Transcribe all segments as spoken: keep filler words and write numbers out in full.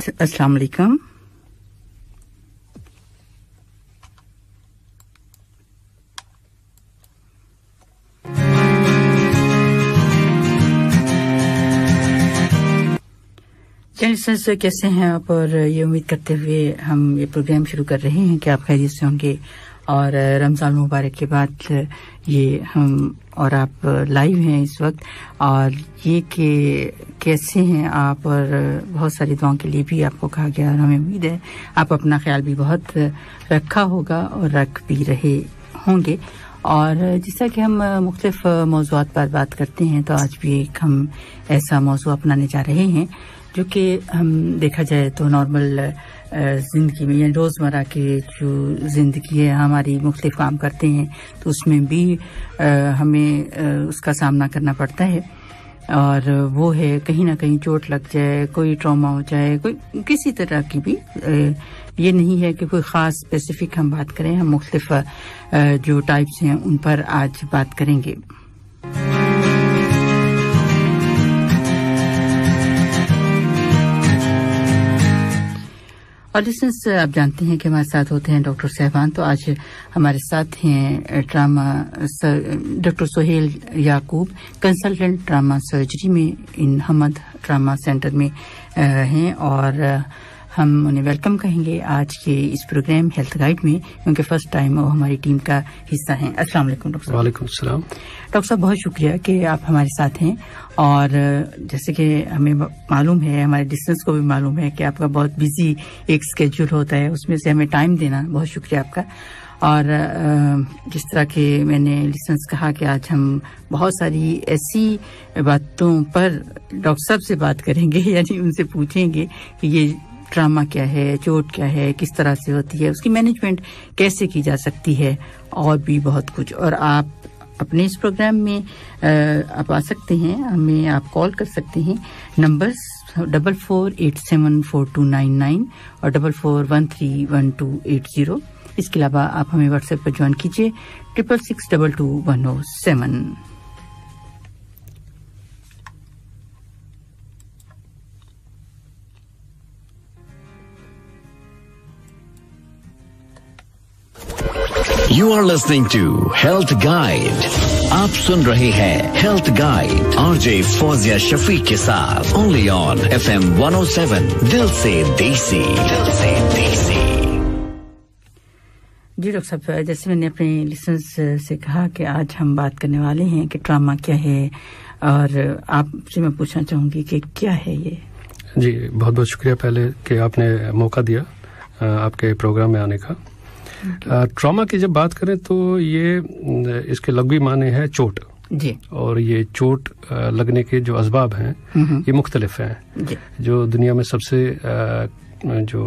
अस्सलाम वालेकुम। लिसनर्स कैसे हैं आप, और ये उम्मीद करते हुए हम ये प्रोग्राम शुरू कर रहे हैं कि आप खैरियत से होंगे। और रमजान मुबारक के बाद ये हम और आप लाइव हैं इस वक्त, और ये कि कैसे हैं आप, और बहुत सारी दुआओं के लिए भी आपको कहा गया, और हमें उम्मीद है आप अपना ख्याल भी बहुत रखा होगा और रख भी रहे होंगे। और जैसा कि हम मुख्तलिफ मौज़ूआत पर बात करते हैं, तो आज भी एक हम ऐसा मौज़ू अपनाने जा रहे हैं जो कि हम देखा जाए तो नॉर्मल ज़िंदगी में या रोज़मर्रा की जो ज़िंदगी है, हमारी मुख्तलिफ काम करते हैं तो उसमें भी आ, हमें आ, उसका सामना करना पड़ता है। और वो है कहीं ना कहीं चोट लग जाए, कोई ट्रॉमा हो जाए, कोई किसी तरह की भी, आ, ये नहीं है कि कोई ख़ास स्पेसिफिक हम बात करें, हम मुख्तलिफ जो टाइप्स हैं उन पर आज बात करेंगे। और लिसनर्स, आप जानते हैं कि हमारे साथ होते हैं डॉक्टर साहबान। तो आज हमारे साथ हैं trauma doctor Sohail Yaqoob, consultant trauma surgery में इन हमद ट्रामा सेंटर में हैं, और हम उन्हें वेलकम कहेंगे आज के इस प्रोग्राम हेल्थ गाइड में, क्योंकि फर्स्ट टाइम वो हमारी टीम का हिस्सा हैं। अस्सलाम वालेकुम डॉक्टर साहब। वालेकुम सलाम। डॉक्टर साहब, बहुत शुक्रिया कि आप हमारे साथ हैं। और जैसे कि हमें मालूम है, हमारे लिसनर्स को भी मालूम है कि आपका बहुत बिजी एक स्केड्यूल होता है, उसमें से हमें टाइम देना, बहुत शुक्रिया आपका। और जिस तरह के मैंने लिसनर्स कहा कि आज हम बहुत सारी ऐसी बातों पर डॉक्टर साहब से बात करेंगे, यानी उनसे पूछेंगे कि ये ट्रामा क्या है, चोट क्या है, किस तरह से होती है, उसकी मैनेजमेंट कैसे की जा सकती है, और भी बहुत कुछ। और आप अपने इस प्रोग्राम में आप आ सकते हैं, हमें आप कॉल कर सकते हैं, numbers double four eight seven four two nine nine और double four one three one two eight zero. इसके अलावा आप हमें व्हाट्सएप पर ज्वाइन कीजिए, triple six double two one O seven. You are listening to Health Guide. आप सुन रहे हैं health guide RJ Fauzia Shafiq के साथ, only on FM one O seven, दिल से देसी, दिल से देसी। जी डॉक्टर साहब, जैसे मैंने अपने लिसनर्स से कहा कि आज हम बात करने वाले हैं कि ट्रामा क्या है, और आपसे मैं पूछना चाहूंगी कि क्या है ये। जी बहुत बहुत शुक्रिया पहले कि आपने मौका दिया आपके प्रोग्राम में आने का। ट्रॉमा की जब बात करें तो ये इसके लघवी माने है चोट जी, और ये चोट लगने के जो असबाब हैं ये मुख्तलिफ हैं। जो दुनिया में सबसे जो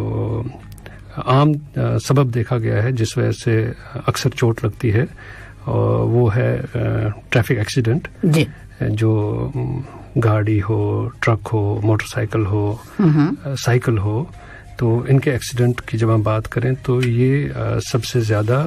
आम सबब देखा गया है जिस वजह से अक्सर चोट लगती है, और वो है ट्रैफिक एक्सीडेंट जी, जो गाड़ी हो, ट्रक हो, मोटरसाइकिल हो, साइकिल हो, तो इनके एक्सीडेंट की जब हम बात करें तो ये आ, सबसे ज़्यादा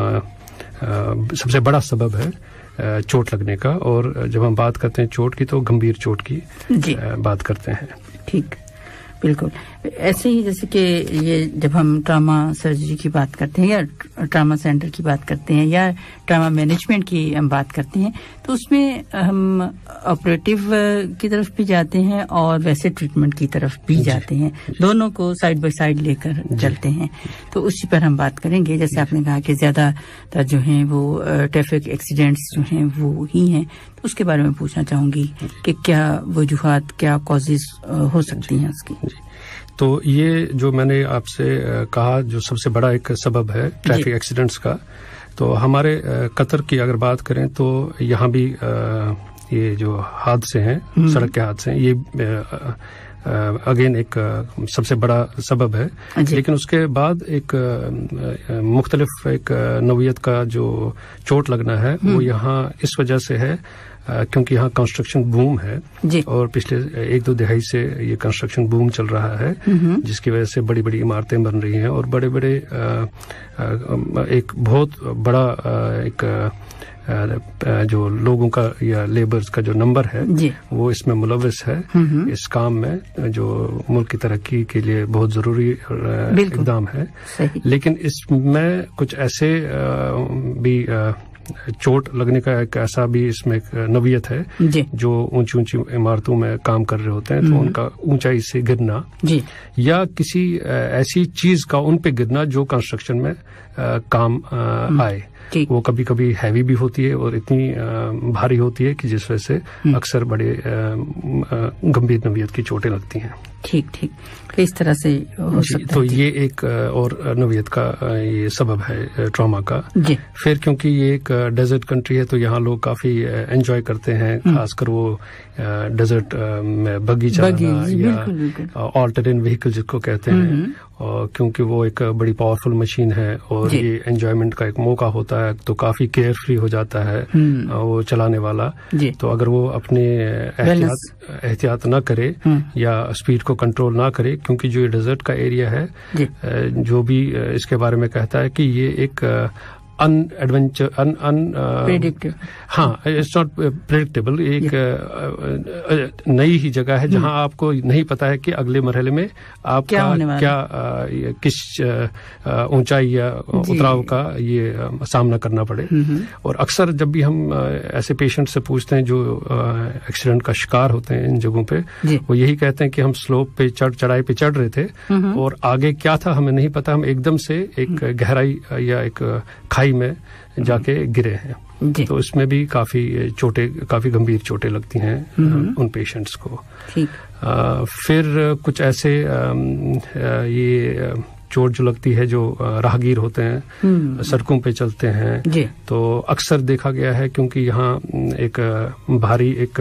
सबसे बड़ा सबब है आ, चोट लगने का। और जब हम बात करते हैं चोट की तो गंभीर चोट की आ, बात करते हैं। ठीक, बिल्कुल ऐसे ही जैसे कि ये जब हम ट्रामा सर्जरी की बात करते हैं या ट्रामा सेंटर की बात करते हैं या ट्रामा मैनेजमेंट की हम बात करते हैं, तो उसमें हम ऑपरेटिव की तरफ भी जाते हैं और वैसे ट्रीटमेंट की तरफ भी जाते हैं, दोनों को साइड बाय साइड लेकर चलते हैं। तो उसी पर हम बात करेंगे। जैसे आपने कहा कि ज्यादातर जो हैं वो ट्रैफिक एक्सीडेंट्स जो हैं वो ही हैं, तो उसके बारे में पूछना चाहूंगी कि क्या वजूहात, क्या कॉजेज हो सकती हैं उसकी। तो ये जो मैंने आपसे कहा जो सबसे बड़ा एक सबब है ट्रैफिक एक्सीडेंट्स का, तो हमारे कतर की अगर बात करें तो यहाँ भी ये जो हादसे हैं, सड़क के हादसे हैं, ये अगेन एक सबसे बड़ा सबब है। लेकिन उसके बाद एक मुख्तलिफ एक नौइयत का जो चोट लगना है वो यहाँ इस वजह से है क्योंकि यहाँ कंस्ट्रक्शन बूम है और पिछले एक दो दिहाई से ये कंस्ट्रक्शन बूम चल रहा है, जिसकी वजह से बड़ी बड़ी इमारतें बन रही हैं और बड़े बड़े एक बहुत बड़ा एक جو لوگوں کا یا لیبرز کا جو نمبر ہے جی. وہ اس میں ملوث ہے اس کام میں جو ملک کی ترقی کے لیے بہت ضروری اقدام ہے. لیکن اس میں کچھ ایسے بھی چوٹ لگنے کا ایک ایسا بھی اس میں ایک نوعیت ہے جی. جو اونچی اونچی عمارتوں میں کام کر رہے ہوتے ہیں تو ان کا اونچائی سے گرنا جی. یا کسی ایسی چیز کا ان پہ گرنا جو کنسٹرکشن میں کام آئے. وہ کبھی کبھی ہیوی بھی ہوتی ہے اور اتنی بھاری ہوتی ہے کہ جس وجہ سے اکثر بڑے گمبھیر نوعیت کی چوٹیں لگتی ہیں. ٹھیک ٹھیک اس طرح سے ہو سکتا تو یہ ایک اور نوعیت کا یہ سبب ہے ٹراما کا. جی. پھر کیونکہ یہ ایک ڈیزرٹ کنٹری ہے تو یہاں لوگ کافی انجوائے کرتے ہیں خاص کر وہ ڈیزرٹ میں بگی چلانا یا آل ٹرین وہیکل جس کو کہتے ہیں اور کیونکہ وہ ایک بڑی پاورفل مشین ہے اور جی. یہ انجوائمنٹ کا ایک موقع ہوتا ہے تو کافی کیئر فری ہو جاتا ہے وہ چلانے والا. جی. تو اگر وہ اپنے احتیاط احتیاط نہ کرے یا اسپیڈ کو کنٹرول نہ کرے کیونکہ جو یہ ڈیزرٹ کا ایریا ہے جی. جو بھی اس کے بارے میں کہتا ہے کہ یہ ایک ان ایڈونچر ان ان ہاں اٹس ناٹ پریڈکٹیبل ایک نئی ہی جگہ ہے جہاں آپ کو نہیں پتا ہے کہ اگلے مرحلے میں آپ کا کیا کس اونچائی یا اتراو کا یہ سامنا کرنا پڑے. اور اکثر جب بھی ہم ایسے پیشنٹ سے پوچھتے ہیں جو ایکسیڈنٹ کا شکار ہوتے ہیں ان جگہوں پہ وہ یہی کہتے ہیں کہ ہم سلوپ پہ چڑھ چڑھائی پہ چڑھ رہے تھے اور آگے کیا تھا ہمیں نہیں پتا, ہم ایک دم سے ایک گہرائی یا ایک کھائی میں جا کے گرے ہیں. جی. تو اس میں بھی کافی چوٹیں کافی گمبھیر چوٹیں لگتی ہیں ان پیشنٹس کو. آ, پھر کچھ ایسے آ, آ, یہ چوٹ جو لگتی ہے جو راہگیر ہوتے ہیں سڑکوں پہ چلتے ہیں جی. تو اکثر دیکھا گیا ہے کیونکہ یہاں ایک بھاری ایک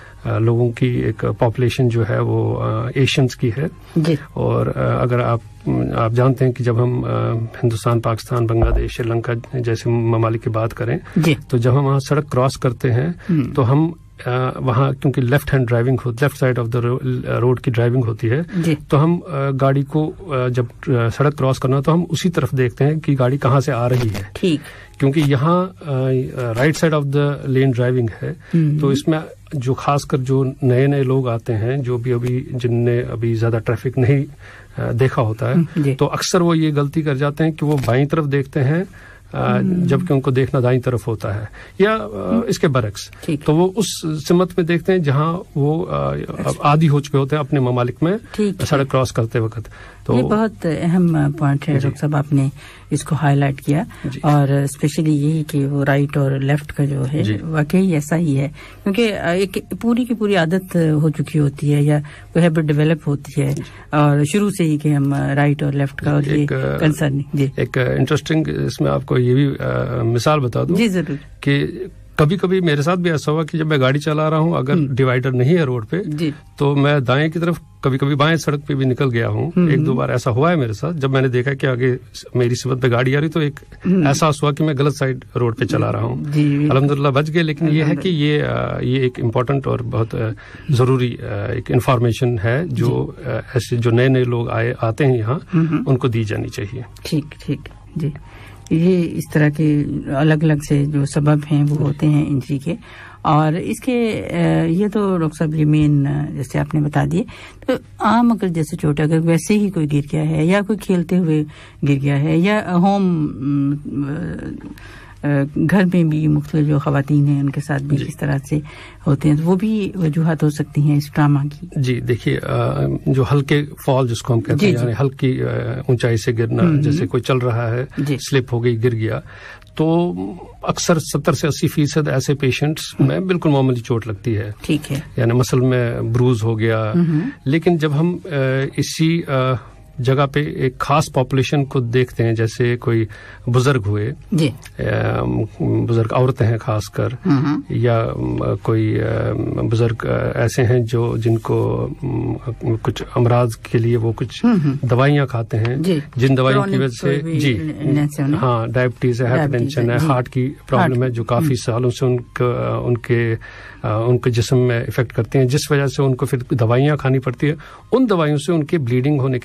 لوگوں کی ایک پاپولیشن جو ہے وہ ایشینز کی ہے جی. اور اگر آپ آپ جانتے ہیں کہ جب ہم ہندوستان پاکستان بنگلہ دیش سری لنکا جیسے ممالک کی بات کریں جی. تو جب ہم وہاں سڑک کراس کرتے ہیں تو ہم وہاں کیونکہ لیفٹ ہینڈ ڈرائیونگ ہو left side of the road کی ڈرائیونگ ہوتی ہے جی. تو ہم گاڑی کو جب سڑک کراس کرنا تو ہم اسی طرف دیکھتے ہیں کہ گاڑی کہاں سے آ رہی ہے. ٹھیک. کیونکہ یہاں right side of the lane driving ہے تو اس میں جو خاص کر جو نئے نئے لوگ آتے ہیں جو بھی ابھی جن نے ابھی زیادہ ٹریفک نہیں دیکھا ہوتا ہے جی. تو اکثر وہ یہ غلطی کر جاتے ہیں کہ وہ بائیں طرف دیکھتے ہیں جبکہ ان کو دیکھنا دائیں طرف ہوتا ہے یا اس کے برعکس. تو وہ اس سمت میں دیکھتے ہیں جہاں وہ عادی ہو چکے ہوتے ہیں اپنے ممالک میں سڑک کراس کرتے وقت. تو یہ بہت اہم پوائنٹ ہے ڈاکٹر صاحب آپ نے اس کو ہائی لائٹ کیا جی. اور اسپیشلی یہی کہ وہ رائٹ اور لیفٹ کا جو ہے جی. واقعی ایسا ہی ہے کیونکہ ایک پوری کی پوری عادت ہو چکی ہوتی ہے یا کوئی ہیبٹ ڈیولپ ہوتی ہے اور شروع سے ہی کہ ہم رائٹ اور لیفٹ کا اور یہ کنسرن جی. ایک انٹرسٹنگ اس میں آپ کو یہ بھی مثال بتا دوں جی ضرور کہ کبھی کبھی میرے ساتھ بھی ایسا ہوا کہ جب میں گاڑی چلا رہا ہوں اگر ڈیوائڈر نہیں ہے روڈ پہ جی. تو میں دائیں کی طرف کبھی کبھی بائیں سڑک پہ بھی نکل گیا ہوں. ایک دو بار ایسا ہوا ہے میرے ساتھ جب میں نے دیکھا کہ آگے میری سمت پہ گاڑی آ رہی تو ایک احساس ہوا کہ میں غلط سائڈ روڈ پہ چلا رہا ہوں. الحمدللہ بچ گئے. لیکن یہ ہے کہ یہ یہ ایک امپورٹنٹ اور بہت ضروری ایک انفارمیشن ہے جو ایسے جو نئے نئے لوگ آئے آتے ہیں یہاں ان کو دی جانی چاہیے. ٹھیک ٹھیک جی. یہ اس طرح کے الگ الگ سے جو سبب ہیں وہ ہوتے ہیں انجری کے اور اس کے یہ تو ڈاکٹر صاحب یہ مین جیسے آپ نے بتا دیے. تو عام اگر جیسے چوٹ اگر ویسے ہی کوئی گر گیا ہے یا کوئی کھیلتے ہوئے گر گیا ہے یا ہوم گھر میں بھی مختلف جو خواتین ہیں ان کے ساتھ بھی اس طرح سے ہوتے ہیں تو وہ بھی وجوہات ہو سکتی ہیں اس ٹراما کی. جی دیکھیے جو ہلکے فال جس کو ہم کہتے ہیں یعنی ہلکی اونچائی سے گرنا جیسے کوئی چل رہا ہے سلپ ہو گئی گر گیا تو اکثر ستر سے اسی فیصد ایسے پیشنٹس میں بالکل معمولی چوٹ لگتی ہے. ٹھیک ہے. یعنی مسل میں بروز ہو گیا. لیکن جب ہم اسی جگہ پہ ایک خاص پاپولیشن کو دیکھتے ہیں جیسے کوئی بزرگ ہوئے جی. بزرگ عورتیں ہیں خاص کر یا کوئی بزرگ ایسے ہیں جو جن کو کچھ امراض کے لیے وہ کچھ دوائیاں کھاتے ہیں جی. جن دوائیوں کی وجہ سے جی ہاں ڈائبٹیز ہے ہائپر ٹینشن ہے ہارٹ کی پرابلم ہے جو کافی سالوں سے ان ان کے ان کے جسم میں افیکٹ کرتی ہیں جس وجہ سے ان کو پھر دوائیاں کھانی پڑتی ہے. ان دوائیوں سے ان کے بلیڈنگ ہونے کے چانس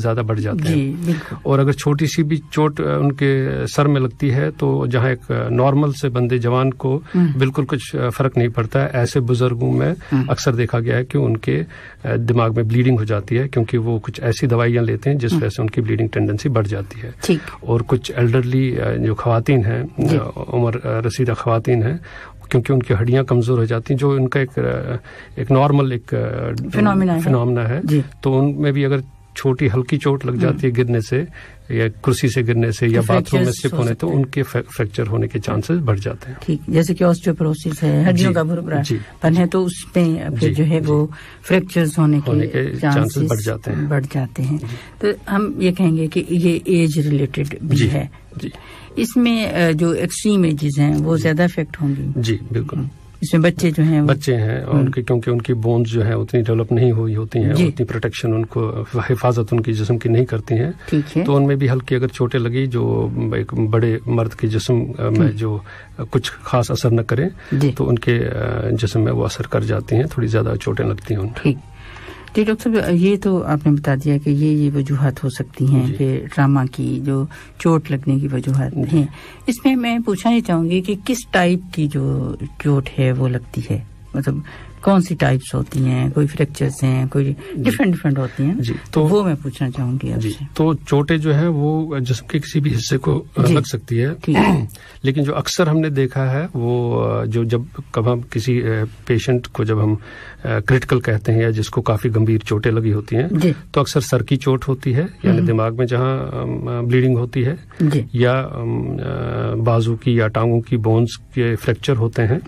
زیادہ بڑھ جاتے جی ہیں. اور اگر چھوٹی سی بھی چوٹ ان کے سر میں لگتی ہے تو جہاں ایک نارمل سے بندے جوان کو بالکل کچھ فرق نہیں پڑتا ہے، ایسے بزرگوں میں اکثر دیکھا گیا ہے کہ ان کے دماغ میں بلیڈنگ ہو جاتی ہے، کیونکہ وہ کچھ ایسی دوائیاں لیتے ہیں جس وجہ سے ان کی بلیڈنگ ٹینڈنسی بڑھ جاتی ہے. اور کچھ ایلڈرلی جو خواتین ہیں، عمر رسیدہ خواتین ہیں، کیونکہ ان کی ہڈیاں کمزور ہو جاتی ہیں، جو ان کا ایک ایک نارمل ایک فینومینا ہے، تو ان میں بھی اگر چھوٹی ہلکی چوٹ لگ جاتی ہے گرنے سے یا کرسی سے گرنے سے یا باتھ روم میں سلپ ہونے، تو ان کے فریکچر ہونے کے چانسز بڑھ جاتے ہیں. ٹھیک، جیسے کہ آسٹیوپروسس ہے، ہڈیوں کا بھربھرا پن ہے، تو اس میں پھر جو ہے وہ فریکچرز ہونے کے چانسز بڑھ جاتے ہیں بڑھ جاتے ہیں تو ہم یہ کہیں گے کہ یہ ایج ریلیٹڈ بھی ہے. اس میں جو ایکسٹریم ایجز ہیں وہ زیادہ افیکٹ ہوں گی. جی بالکل. اس میں بچے جو ہیں بچے ہیں اور ان کے کیونکہ ان کی بونز جو ہیں اتنی ڈیولپ نہیں ہوئی ہوتی ہیں، اتنی پروٹیکشن ان کو حفاظت ان کی جسم کی نہیں کرتی ہیں، تو ان میں بھی ہلکی اگر چوٹیں لگی جو ایک بڑے مرد کے جسم میں جو کچھ خاص اثر نہ کریں تو ان کے جسم میں وہ اثر کر جاتی ہیں، تھوڑی زیادہ چوٹیں لگتی ہیں ان میں. جی ڈاکٹر صاحب، یہ تو آپ نے بتا دیا کہ یہ یہ وجوہات ہو سکتی ہیں کہ ٹراما کی جو چوٹ لگنے کی وجوہات ہیں. اس میں میں پوچھنا یہ چاہوں گی کہ کس ٹائپ کی جو چوٹ ہے وہ لگتی ہے، مطلب کون سی ٹائپس ہوتی ہیں؟ کوئی فریکچرز ہیں، کوئی ڈفرینٹ ڈفرینٹ ہوتی ہیں. جی تو وہ میں پوچھنا چاہوں گی آپ سے. تو چوٹیں جو ہے وہ جسم کے کسی بھی حصے کو لگ سکتی ہے، لیکن جو اکثر ہم نے دیکھا ہے وہ جو جب کب ہم کسی پیشنٹ کو جب ہم کرٹیکل کہتے ہیں یا جس کو کافی گمبھیر چوٹیں لگی ہوتی ہیں، تو اکثر سر کی چوٹ ہوتی ہے، یعنی دماغ میں جہاں بلیڈنگ ہوتی ہے، یا بازو کی یا ٹانگوں کی بونز کے فریکچر ہوتے ہیں،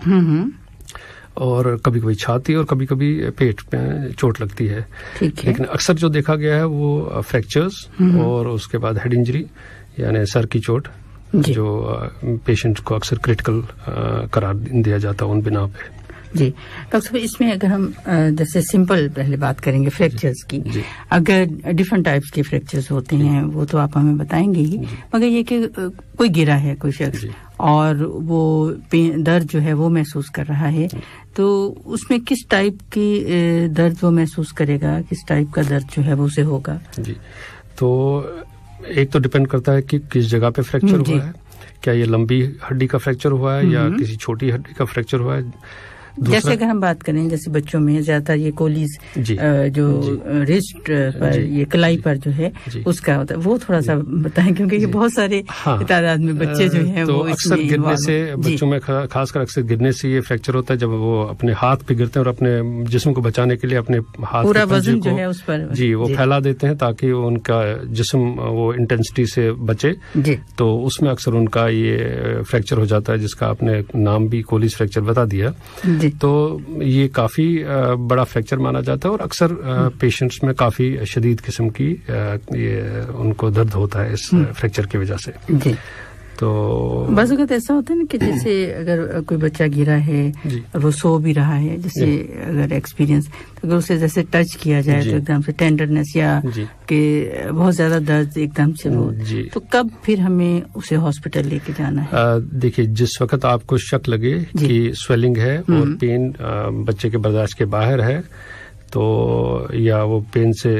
اور کبھی کبھی چھاتی اور کبھی کبھی پیٹ پہ چوٹ لگتی ہے. لیکن اکثر جو دیکھا گیا ہے وہ فریکچرز اور اس کے بعد ہیڈ انجری یعنی سر کی چوٹ، جو پیشنٹ کو اکثر کرٹیکل قرار دیا جاتا ہے ان بنا پہ. جی ڈاکٹر صاحب، اس میں اگر ہم جیسے سمپل پہلے بات کریں گے فریکچرز کی، اگر ڈفرینٹ ٹائپس کے فریکچرز ہوتے ہیں وہ تو آپ ہمیں بتائیں گے ہی، مگر یہ کہ کوئی گرا ہے کوئی شخص اور وہ درد جو ہے وہ محسوس کر رہا ہے، تو اس میں کس ٹائپ کی درد وہ محسوس کرے گا، کس ٹائپ کا درد جو ہے وہ اسے ہوگا؟ جی تو ایک تو ڈپینڈ کرتا ہے کہ کس جگہ پہ فریکچر ہوا ہے، کیا یہ لمبی ہڈی کا فریکچر ہوا ہے یا کسی چھوٹی ہڈی کا فریکچر ہوا ہے. جیسے اگر ہم بات کریں جیسے بچوں میں زیادہ تر یہ کولیز جو رسٹ پر یہ کلائی پر جو ہے اس کا ہوتا ہے، وہ تھوڑا سا بتائیں کیونکہ یہ بہت سارے تعداد میں بچے جو ہیں وہ اکثر گرنے سے، بچوں میں خاص کر اکثر گرنے سے یہ فریکچر ہوتا ہے جب وہ اپنے ہاتھ پہ گرتے ہیں اور اپنے جسم کو بچانے کے لیے اپنے ہاتھ پورا وزن جو ہے اس پر جی وہ پھیلا دیتے ہیں تاکہ ان کا جسم وہ انٹینسٹی سے بچے، تو اس میں اکثر ان کا یہ فریکچر ہو جاتا ہے جس کا آپ نے نام بھی کولیز فریکچر بتا دیا. تو یہ کافی بڑا فریکچر مانا جاتا ہے اور اکثر پیشنٹس میں کافی شدید قسم کی یہ ان کو درد ہوتا ہے اس فریکچر کی وجہ سے. تو بعض اوقات ایسا ہوتا ہے نا کہ جیسے اگر کوئی بچہ گرا ہے اور وہ سو بھی رہا ہے، جیسے اگر ایکسپیرینس اگر اسے جیسے ٹچ کیا جائے تو ایک دم سے ٹینڈرنیس یا کہ بہت زیادہ درد ایک دم سے وہ، تو کب پھر ہمیں اسے ہاسپٹل لے کے جانا ہے؟ دیکھیے جس وقت آپ کو شک لگے کہ سویلنگ ہے اور پین بچے کے برداشت کے باہر ہے، تو یا وہ پین سے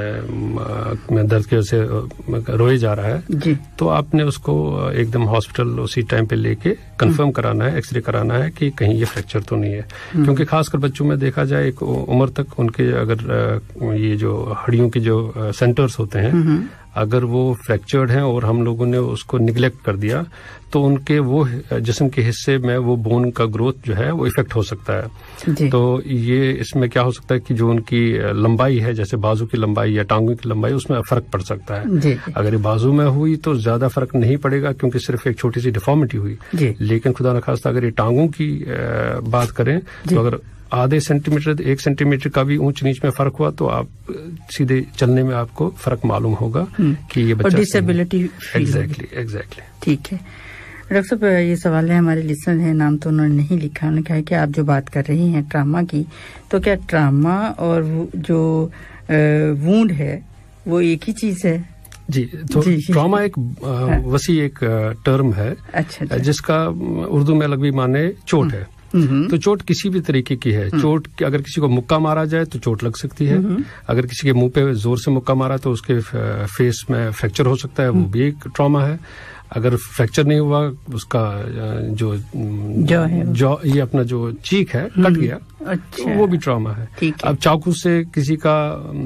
درد کی وجہ سے روئے جا رہا ہے، تو آپ نے اس کو ایک دم ہاسپٹل اسی ٹائم پہ لے کے کنفرم کرانا ہے، ایکس رے کرانا ہے کہ کہیں یہ فریکچر تو نہیں ہے. کیونکہ خاص کر بچوں میں دیکھا جائے ایک عمر تک ان کے اگر یہ جو ہڈیوں کے جو سینٹرز ہوتے ہیں اگر وہ فریکچرڈ ہیں اور ہم لوگوں نے اس کو نگلیکٹ کر دیا تو ان کے وہ جسم کے حصے میں وہ بون کا گروتھ جو ہے وہ افیکٹ ہو سکتا ہے. تو یہ اس میں کیا ہو سکتا ہے کہ جو ان کی لمبائی ہے جیسے بازو کی لمبائی یا ٹانگوں کی لمبائی اس میں فرق پڑ سکتا ہے. اگر یہ بازو میں ہوئی تو زیادہ فرق نہیں پڑے گا کیونکہ صرف ایک چھوٹی سی ڈیفارمیٹی ہوئی، لیکن خدا نخواستہ اگر یہ ٹانگوں کی بات کریں تو اگر آدھے سینٹی میٹر ایک سینٹی میٹر کا بھی اونچ نیچ میں فرق ہوا تو آپ سیدھے چلنے میں آپ کو فرق معلوم ہوگا کہ یہ بچہ ڈسیبلٹی. ایگزیکٹلی ایگزیکٹلی ٹھیک ہے ڈاکٹر صاحب، یہ سوال ہے ہمارے لسنر ہیں، نام تو انہوں نے نہیں لکھا، انہوں نے کہا کہ آپ جو بات کر رہی ہیں ٹراما کی، تو کیا ٹراما اور جو وونڈ ہے وہ ایک ہی چیز ہے؟ جی تو ٹراما ایک وسیع ایک ٹرم ہے جس کا اردو میں الگ بھی معنی چوٹ ہے. تو چوٹ کسی بھی طریقے کی ہے. چوٹ اگر کسی کو مکہ مارا جائے تو چوٹ لگ سکتی ہے. اگر کسی کے منہ پہ زور سے مکہ مارا تو اس کے فیس میں فریکچر ہو سکتا ہے, وہ بھی ایک ٹراما ہے. اگر فریکچر نہیں ہوا, اس کا جو جو یہ اپنا جو چیک ہے کٹ گیا, وہ بھی ٹراما ہے. اب چاقو سے کسی کا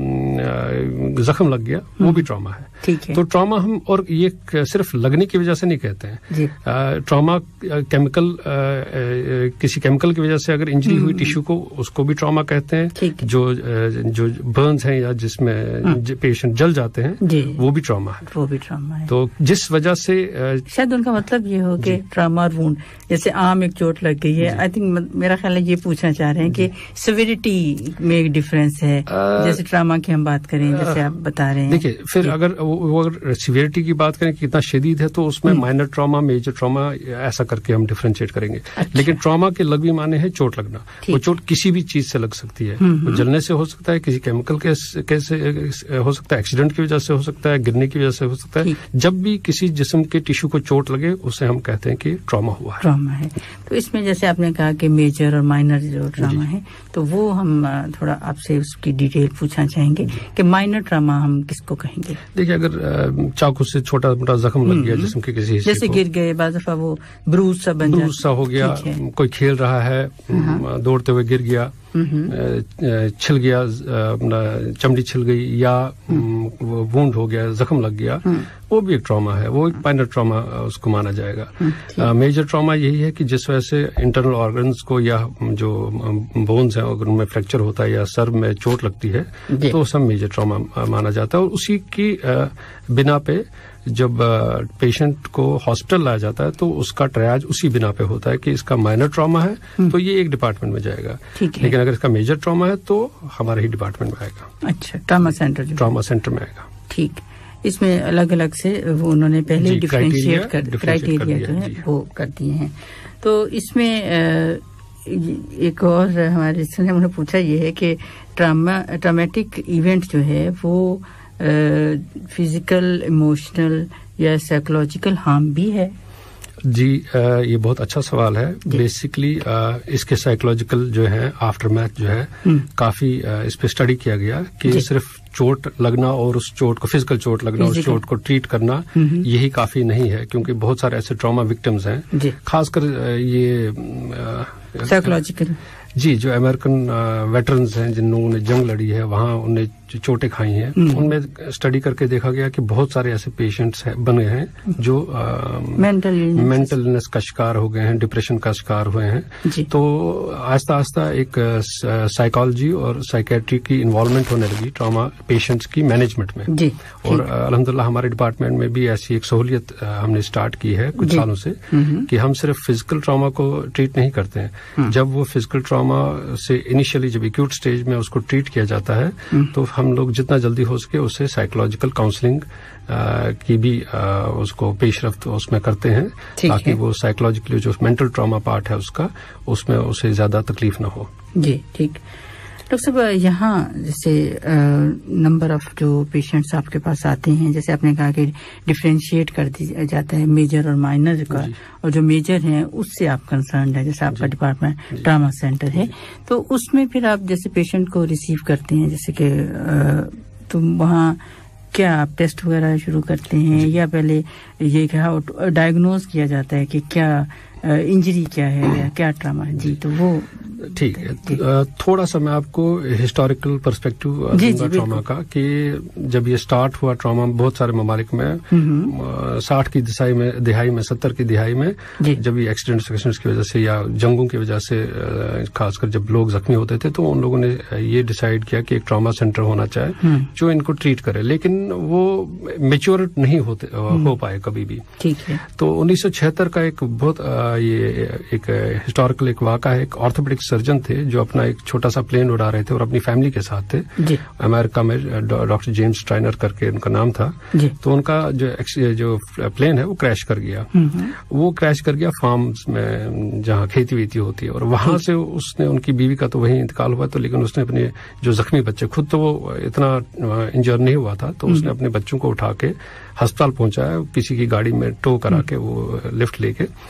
زخم لگ گیا, وہ بھی ٹراما ہے. تو ٹراما ہم, اور یہ صرف لگنے کی وجہ سے نہیں کہتے ہیں. ٹراما کیمیکل, کسی کیمیکل کی وجہ سے اگر انجری ہوئی ٹیشو کو, اس کو بھی ٹراما کہتے ہیں. جو جو برنز ہیں یا جس میں پیشنٹ جل جاتے ہیں, وہ بھی ٹراما ہے. وہ بھی ٹراما ہے. تو جس وجہ سے شاید ان کا مطلب یہ ہو کہ ٹراما اور وونڈ, جیسے عام ایک چوٹ لگ گئی ہے, آئی تھنک میرا خیال ہے یہ پوچھنا چاہ رہے ہیں کہ سیویریٹی میں ایک ڈفرینس ہے. جیسے ٹراما کی ہم بات کریں, جیسے آپ بتا رہے ہیں. دیکھیے, پھر اگر وہ اگر سیویریٹی کی بات کریں کہ کتنا شدید ہے, تو اس میں مائنر ٹراما, میجر ٹراما, ایسا کر کے ہم ڈفرینشیٹ کریں گے. لیکن ٹراما کے لغوی معنی ہے چوٹ لگنا. وہ چوٹ کسی بھی چیز سے لگ سکتی ہے. وہ جلنے سے ہو سکتا ہے, کسی کیمیکل کے سے ہو سکتا ہے, ایکسیڈنٹ کی وجہ سے ہو سکتا ہے, گرنے کی وجہ سے ہو سکتا ہے. جب بھی کسی جسم کے ٹیشو کو چوٹ لگے, اسے ہم کہتے ہیں کہ ٹراما ہوا ہے. ٹراما ہے. تو اس میں جیسے آپ نے کہا کہ میجر اور مائنر جو ٹراما ہے, تو وہ ہم تھوڑا آپ سے اس کی ڈیٹیل پوچھنا چاہیں گے کہ مائنر ٹراما ہم کس کو کہیں گے. دیکھیے, اگر چاقو سے چھوٹا موٹا زخم لگ گیا جسم کے کسی حصے, جیسے گر گئے, بعض دفعہ وہ بروز سا بن بروز سا ہو گیا, کوئی کھیل رہا ہے, دوڑتے ہوئے گر گیا, چھل گیا, اپنا چمڑی چھل گئی, یا وونڈ ہو گیا, زخم لگ گیا, وہ بھی ایک ٹراما ہے. وہ ایک مائنر ٹراما اس کو مانا جائے گا. میجر ٹراما یہی ہے کہ جس وجہ سے انٹرنل آرگنز کو یا جو بونز ہیں اگر ان میں فریکچر ہوتا ہے یا سر میں چوٹ لگتی ہے, تو سب میجر ٹراما مانا جاتا ہے. اور اسی کی بنا پہ جب پیشنٹ کو ہاسپٹل لایا جاتا ہے, تو اس کا ٹریاج اسی بنا پہ ہوتا ہے کہ اس کا مائنر ٹراما ہے تو یہ ایک ڈپارٹمنٹ میں جائے گا. لیکن اگر اس کا میجر ٹراما ہے تو ہمارے ہی ڈپارٹمنٹ میں آئے گا. اچھا, ٹراما سینٹر ٹراما سینٹر میں آئے گا. ٹھیک. اس میں الگ الگ سے وہ انہوں نے پہلے ڈفرینشیٹ کر کرائٹیریا جو ہے وہ کر دیے ہیں. تو اس میں ایک اور ہمارے نے انہوں نے پوچھا یہ ہے کہ ٹراما ٹرامیٹک ایونٹ جو ہے وہ فزیکل, ایموشنل یا سائیکولوجیکل ہارم بھی ہے. جی, یہ بہت اچھا سوال ہے. بیسکلی اس کے سائیکولوجیکل جو ہے آفٹر میتھ جو ہے کافی اس پہ اسٹڈی کیا گیا کہ صرف چوٹ لگنا اور اس چوٹ کو فزیکل چوٹ لگنا اور اس چوٹ کو ٹریٹ کرنا یہی کافی نہیں ہے, کیونکہ بہت سارے ایسے ٹراما وکٹمز ہیں, خاص کر یہ سائیکولوجیکل. جی, جو امریکن ویٹرنز ہیں جن لوگوں نے جنگ لڑی ہے, وہاں انہوں نے چوٹیں کھائی ہیں, ان میں اسٹڈی کر کے دیکھا گیا کہ بہت سارے ایسے پیشنٹس بنے ہیں جو مینٹل النس کا شکار ہو گئے ہیں, ڈپریشن کا شکار ہوئے ہیں. تو آہستہ آہستہ ایک سائیکالوجی اور سائیکیٹری کی انوالومنٹ ہونے لگی ٹراما پیشنٹس کی مینجمنٹ میں. اور الحمدللہ ہمارے ڈپارٹمنٹ میں بھی ایسی ایک سہولیت ہم نے اسٹارٹ کی ہے کچھ سالوں سے کہ ہم صرف فزیکل ٹراما کو ٹریٹ نہیں کرتے ہیں. جب وہ فزیکل ٹراما سے انیشلی جب ایکیوٹ اسٹیج میں اس کو ٹریٹ کیا جاتا ہے, تو ہم لوگ جتنا جلدی ہو سکے اسے سائیکولوجیکل کاؤنسلنگ کی بھی اس کو پیش رفت اس میں کرتے ہیں, تاکہ وہ سائیکولوجیکلی جو مینٹل ٹراما پارٹ ہے اس کا, اس میں اسے زیادہ تکلیف نہ ہو. جی ٹھیک. ڈاکٹر صاحب, یہاں جیسے نمبر آف جو پیشنٹس آپ کے پاس آتے ہیں, جیسے آپ نے کہا کہ ڈفرینشیٹ کر دیا جاتا ہے میجر اور مائنر کا, اور جو میجر ہیں اس سے آپ کنسرنڈ ہے, جیسے آپ کا ڈپارٹمنٹ ٹراما سینٹر ہے, تو اس میں پھر آپ جیسے پیشنٹ کو ریسیو کرتے ہیں, جیسے کہ تم وہاں کیا آپ ٹیسٹ وغیرہ شروع کرتے ہیں, یا پہلے یہ کہا ڈائگنوز کیا جاتا ہے کہ کیا انجری کیا ہے یا کیا ٹراما ہے؟ جی, تو وہ ٹھیک ہے. تھوڑا سا میں آپ کو ہسٹوریکل پرسپیکٹو دوں گا ٹراما کا, کہ جب یہ سٹارٹ ہوا ٹراما بہت سارے ممالک میں ساٹھ کی دہائی میں دہائی میں ستر کی دہائی میں, جب یہ ایکسیڈنٹس ایکسیڈنٹس کی وجہ سے یا جنگوں کی وجہ سے خاص کر جب لوگ زخمی ہوتے تھے, تو ان لوگوں نے یہ ڈیسائیڈ کیا کہ ایک ٹراما سینٹر ہونا چاہے جو ان کو ٹریٹ کرے, لیکن وہ میچور نہیں ہوتے ہو پائے کبھی بھی. تو انیس سو چھہتر کا ایک بہت یہ ایک ہسٹوریکل ایک واقعہ ہے. ایک آرتھوپیڈک سرجن تھے جو اپنا ایک چھوٹا سا پلین اڑا رہے تھے اور اپنی فیملی کے ساتھ تھے. امریکہ میں ڈاکٹر جیمز ٹرائنر کر کے ان کا نام تھا. تو ان کا جو جو پلین ہے وہ کریش کر گیا. وہ کریش کر گیا فارمز میں جہاں کھیتی ویتی ہوتی ہے, اور وہاں سے اس نے, ان کی بیوی کا تو وہیں انتقال ہوا, تو لیکن اس نے اپنے جو زخمی بچے, خود تو وہ اتنا انجر نہیں ہوا تھا, تو اس نے اپنے بچوں کو اٹھا کے ہسپتال پہنچایا, کسی کی گاڑی میں ٹو کرا کے وہ لفٹ لے کے.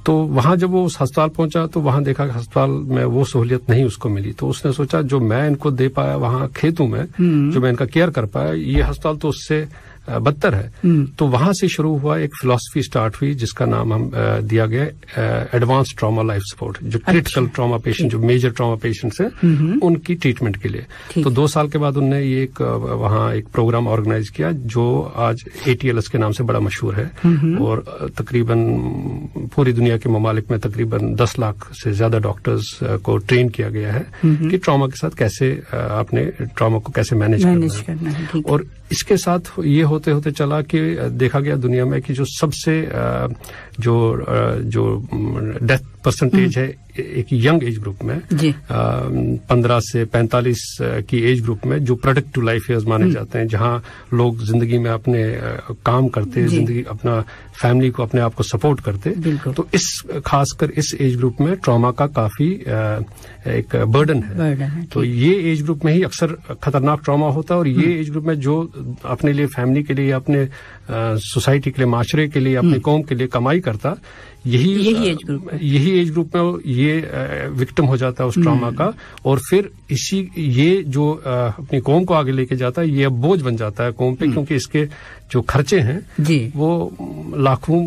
تو وہاں جب وہ اس ہسپتال پہنچا تو وہاں دیکھا کہ ہسپتال میں وہ سہولیت نہیں اس کو ملی. تو اس نے سوچا جو میں ان کو دے پایا وہاں کھیتوں میں, جو میں ان کا کیئر کر پایا, یہ ہسپتال تو اس سے بدتر ہے. تو وہاں سے شروع ہوا, ایک فلاسفی سٹارٹ ہوئی جس کا نام ہم دیا گیا ایڈوانس ٹراما لائف سپورٹ, جو کریٹیکل ٹراما پیشنٹ, جو میجر ٹراما پیشنٹس ہیں ان کی ٹریٹمنٹ کے لیے. تو دو سال کے بعد انہوں نے یہ ایک وہاں ایک پروگرام آرگنائز کیا جو آج اے ٹی ایل ایس کے نام سے بڑا مشہور ہے, اور تقریباً پوری دنیا کے ممالک میں تقریباً دس لاکھ سے زیادہ ڈاکٹرز کو ٹرین کیا گیا ہے کہ ٹراما کے ساتھ کیسے اپنے ٹراما کو کیسے مینج کرنا ہے. اور اس کے ساتھ یہ ہوتے ہوتے چلا کہ دیکھا گیا دنیا میں کہ جو سب سے جو جو ڈیتھ پرسنٹیج ہے ایک ینگ ایج گروپ میں, پندرہ سے پینتالیس کی ایج گروپ میں, جو پروڈکٹیو لائف ایئرز مانے جاتے ہیں, جہاں لوگ زندگی میں اپنے کام کرتے, زندگی اپنا فیملی کو اپنے آپ کو سپورٹ کرتے, تو اس خاص کر اس ایج گروپ میں ٹراما کا کافی ایک برڈن ہے. تو یہ ایج گروپ میں ہی اکثر خطرناک ٹراما ہوتا ہے, اور یہ ایج گروپ میں جو اپنے لیے, فیملی کے لیے, اپنے سوسائٹی کے لیے, معاشرے کے لیے, اپنی قوم کے لیے کمائی کرتا, یہی یہی ایج گروپ یہی ایج گروپ میں یہ وکٹم ہو جاتا ہے اس ٹراما کا, اور پھر اسی یہ جو اپنی قوم کو آگے لے کے جاتا ہے یہ اب بوجھ بن جاتا ہے قوم پہ, کیونکہ اس کے جو خرچے ہیں جی وہ لاکھوں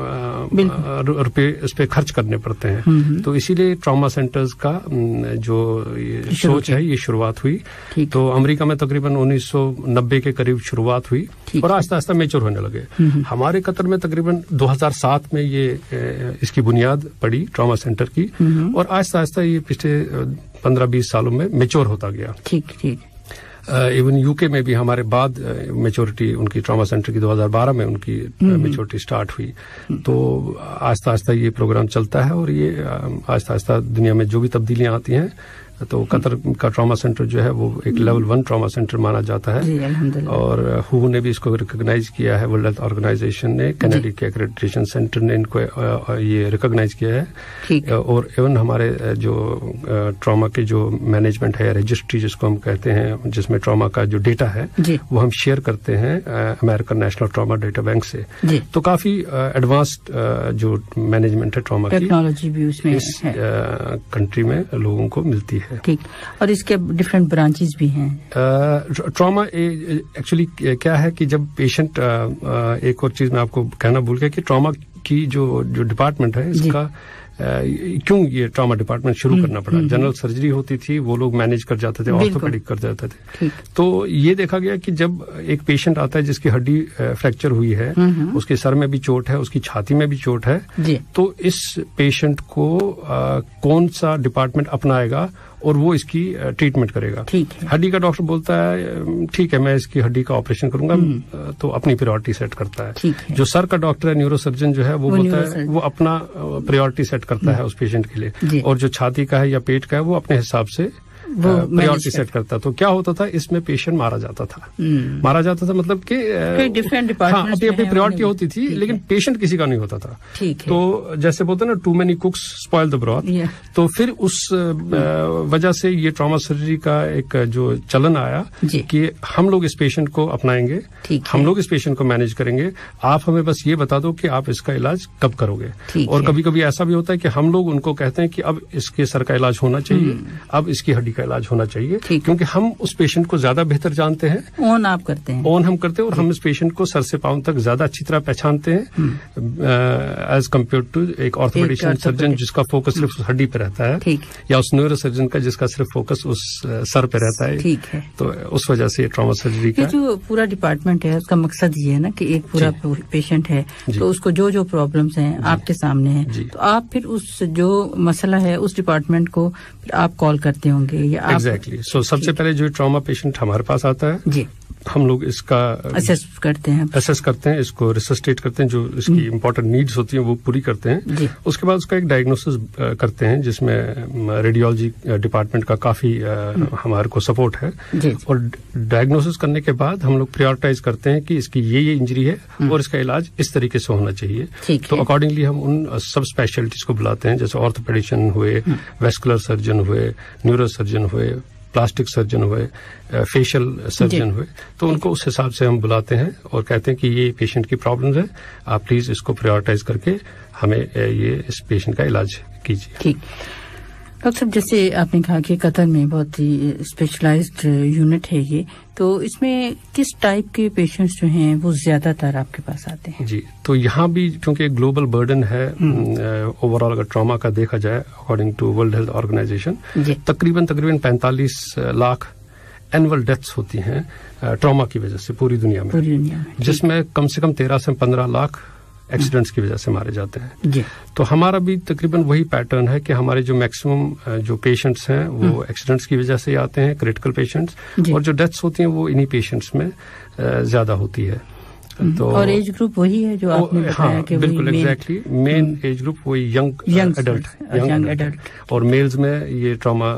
روپے اس پہ خرچ کرنے پڑتے ہیں. تو اسی لیے ٹراما سینٹرز کا جو سوچ ہے یہ شروعات ہوئی. تو امریکہ میں تقریباً انیس سو نبے کے قریب شروعات ہوئی, اور آہستہ آہستہ میچور ہونے لگے. ہمارے قطر میں تقریباً دو ہزار سات میں یہ اس کی بنیاد پڑی ٹراما سینٹر کی, اور آہستہ آہستہ یہ پچھلے پندرہ بیس سالوں میں میچور ہوتا گیا. ٹھیک ٹھیک ایون یو کے میں بھی ہمارے بعد میچورٹی ان کی ٹراما سینٹر کی دو ہزار بارہ میں ان کی میچورٹی سٹارٹ ہوئی. تو آہستہ آہستہ یہ پروگرام چلتا ہے, اور یہ آہستہ آہستہ دنیا میں جو بھی تبدیلیاں آتی ہیں, تو قطر کا ٹراما سینٹر جو ہے وہ ایک لیول ون ٹراما سینٹر مانا جاتا ہے, اور ہو نے بھی اس کو ریکگنائز کیا ہے, ورلڈ ہیلتھ آرگنائزیشن نے, کینیڈا کے ایکریڈیٹیشن سینٹر نے ان کو یہ ریکگنائز کیا ہے. اور ایون ہمارے جو ٹراما کے جو مینجمنٹ ہے, رجسٹری جس کو ہم کہتے ہیں, جس میں ٹراما کا جو ڈیٹا ہے وہ ہم شیئر کرتے ہیں American National Trauma Data Bank سے. تو کافی ایڈوانسڈ جو مینجمنٹ ہے ٹراما کی, ٹیکنالوجی بھی اس میں اس کنٹری میں لوگوں کو ملتی ہے. ٹھیک, اور اس کے ڈفرینٹ برانچز بھی ہیں. ٹراما ایکچولی کیا ہے کہ جب پیشنٹ, ایک اور چیز میں آپ کو کہنا بھول گیا کہ ٹراما کی جو جو ڈپارٹمنٹ ہے اس کا کیوں یہ ٹراما ڈپارٹمنٹ شروع کرنا پڑا. جنرل سرجری ہوتی تھی, وہ لوگ مینج کر جاتے تھے, آرتھوپیڈک کر جاتے تھے. تو یہ دیکھا گیا کہ جب ایک پیشنٹ آتا ہے جس کی ہڈی فریکچر ہوئی ہے, اس کے سر میں بھی چوٹ ہے, اس کی چھاتی میں بھی چوٹ ہے, تو اس پیشنٹ کو کون سا ڈپارٹمنٹ اپنائے گا اور وہ اس کی ٹریٹمنٹ کرے گا. ہڈی کا ڈاکٹر بولتا ہے ٹھیک ہے میں اس کی ہڈی کا آپریشن کروں گا, تو اپنی پریورٹی سیٹ کرتا ہے. جو سر کا ڈاکٹر ہے, نیورو سرجن جو ہے, وہ بولتا ہے وہ اپنا پریورٹی سیٹ کرتا ہے اس پیشنٹ کے لیے, اور جو چھاتی کا ہے یا پیٹ کا ہے وہ اپنے حساب سے پریورٹی سیٹ کرتا. تو کیا ہوتا تھا, اس میں پیشنٹ مارا جاتا تھا مارا جاتا تھا مطلب کہ ہاں اپنی اپنی پریورٹی ہوتی تھی, لیکن پیشنٹ کسی کا نہیں ہوتا تھا. تو جیسے بولتے ہیں نا, too many cooks spoil the broth. تو پھر اس وجہ سے یہ ٹراما سرجری کا ایک جو چلن آیا کہ ہم لوگ اس پیشنٹ کو اپنائیں گے, ہم لوگ اس پیشنٹ کو مینج کریں گے, آپ ہمیں بس یہ بتا دو کہ آپ اس کا علاج کب کرو گے. اور کبھی کبھی ایسا بھی ہوتا ہے کہ ہم لوگ ان کو کہتے ہیں کہ اب اس کے سر کا علاج ہونا چاہیے, اب اس کی ہڈی کا علاج ہونا چاہیے, کیونکہ ہم اس پیشنٹ کو زیادہ بہتر جانتے ہیں. اون آپ کرتے ہیں, اون ہم کرتے ہیں, اور ہم اس پیشنٹ کو سر سے پاؤں تک زیادہ اچھی طرح پہچانتے ہیں ایز کمپیئر ٹو ایک آرتھوپیڈیشین سرجن جس کا فوکس صرف اس ہڈی پہ رہتا ہے, یا اس نیورو سرجن کا جس کا صرف فوکس اس سر پہ رہتا ہے. تو اس وجہ سے ٹراما سرجری کا جو پورا ڈپارٹمنٹ ہے اس کا مقصد یہ ہے نا کہ ایک پورا پیشنٹ ہے, تو اس کو جو جو پرابلمس ہیں آپ کے سامنے ہیں, تو آپ پھر اس جو مسئلہ ہے اس ڈپارٹمنٹ کو آپ کال کرتے ہوں گے یا ایگزیکٹلی. سو سب سے پہلے جو ٹراما پیشنٹ ہمارے پاس آتا ہے جی, ہم لوگ اس کا اسیس کرتے ہیں اسیس کرتے ہیں اس کو ریسسٹیٹ کرتے ہیں, جو اس کی امپورٹنٹ نیڈز ہوتی ہیں وہ پوری کرتے ہیں جی. اس کے بعد اس کا ایک ڈائگنوسس کرتے ہیں جس میں ریڈیولوجی ڈپارٹمنٹ کا کافی ہمارے کو سپورٹ ہے جی. اور ڈائگنوسس کرنے کے بعد ہم لوگ پریورٹائز کرتے ہیں کہ اس کی یہ یہ انجری ہے اور اس کا علاج اس طریقے سے ہونا چاہیے. تو اکارڈنگلی ہم ان سب اسپیشلٹیز کو بلاتے ہیں, جیسے آرتھوپیڈیشین ہوئے, ویسکولر سرجن ہوئے, نیورو سرجن ہوئے, پلاسٹک سرجن ہوئے, فیشل سرجن ہوئے, تو ان کو اس حساب سے ہم بلاتے ہیں اور کہتے ہیں کہ یہ پیشنٹ کی پرابلمز ہے, آپ پلیز اس کو پرائیورٹائز کر کے ہمیں یہ اس پیشنٹ کا علاج کیجیے. ٹھیک. ڈاکٹر صاحب, جیسے آپ نے کہا کہ قطر میں بہت ہی اسپیشلائزڈ یونٹ ہے یہ, تو اس میں کس ٹائپ کے پیشنٹس جو ہیں وہ زیادہ تر آپ کے پاس آتے ہیں؟ جی, تو یہاں بھی چونکہ گلوبل برڈن ہے اوور آل, اگر ٹراما کا دیکھا جائے according to World Health Organization, تقریباً تقریباً پینتالیس لاکھ اینول ڈیتھس ہوتی ہیں ٹراما کی وجہ سے پوری دنیا میں, پوری دنیا میں, جس میں کم سے کم تیرہ سے پندرہ لاکھ ایکسیڈنٹس کی وجہ سے مارے جاتے ہیں. جی. تو ہمارا بھی تقریباً وہی پیٹرن ہے کہ ہمارے جو میکسیمم جو پیشنٹس ہیں وہ ایکسیڈنٹس کی وجہ سے آتے ہیں, کریٹیکل پیشنٹس, اور جو ڈیتھس ہوتی ہیں وہ انہی پیشنٹس میں زیادہ ہوتی ہے. تو اور ایج گروپ وہی ہے جو آپ نے بتایا کہ بالکل ایگزیکٹلی مین ایج گروپ وہی ینگ ایڈلٹ ینگ ایڈلٹ, اور میلز میں یہ ٹراما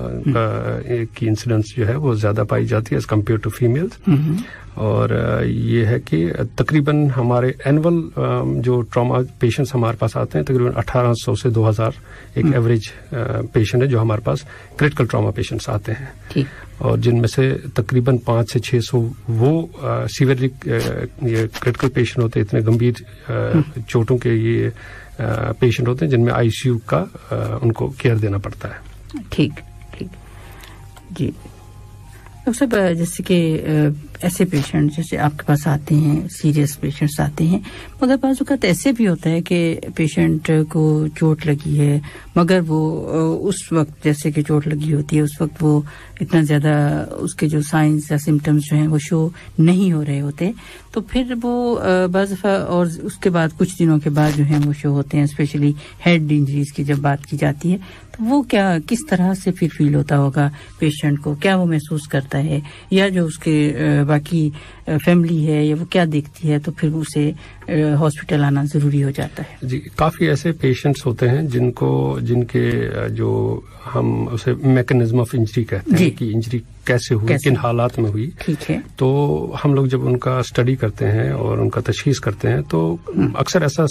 کی انسیڈنٹس جو ہے وہ زیادہ پائی جاتی ہے ایز کمپیئر ٹو فیمیلز. اور یہ ہے کہ تقریباً ہمارے اینول جو ٹراما پیشنٹس ہمارے پاس آتے ہیں تقریباً اٹھارہ سو سے دو ہزار ایک ایوریج پیشنٹ ہے جو ہمارے پاس کریٹیکل ٹراما پیشنٹس آتے ہیں, اور جن میں سے تقریباً پانچ سے چھ سو وہ سیویرلی یہ کریٹیکل پیشنٹ ہوتے ہیں, اتنے گمبھیر چوٹوں کے یہ پیشنٹ ہوتے ہیں جن میں آئی سی یو کا ان کو کیئر دینا پڑتا ہے. ٹھیک ٹھیک جی. ڈاکٹر صاحب, جیسے کہ ایسے پیشنٹ جیسے آپ کے پاس آتے ہیں, سیریس پیشنٹس آتے ہیں, مگر بعض اوقات ایسے بھی ہوتا ہے کہ پیشنٹ کو چوٹ لگی ہے, مگر وہ اس وقت جیسے کہ چوٹ لگی ہوتی ہے اس وقت وہ اتنا زیادہ اس کے جو سائنس یا سمٹمز جو ہیں وہ شو نہیں ہو رہے ہوتے, تو پھر وہ بعض دفعہ اور اس کے بعد کچھ دنوں کے بعد جو ہیں وہ شو ہوتے ہیں, اسپیشلی ہیڈ انجریز کی جب بات کی جاتی ہے, تو وہ کیا کس طرح سے پھر فیل ہوتا ہوگا پیشنٹ کو, کیا وہ محسوس کرتا ہے, یا جو اس کے باقی فیملی ہے یا وہ کیا دیکھتی ہے, تو پھر اسے ہاسپٹل آنا ضروری ہو جاتا ہے؟ جی, کافی ایسے پیشنٹس ہوتے ہیں جن کو جن کے جو ہم اسے میکینزم آف انجری کہتے ہیں کہ انجری کیسے ہوئی, کن حالات میں ہوئی. ٹھیک ہے. تو ہم لوگ جب ان کا اسٹڈی کرتے ہیں اور ان کا تشخیص کرتے ہیں تو اکثر ایسا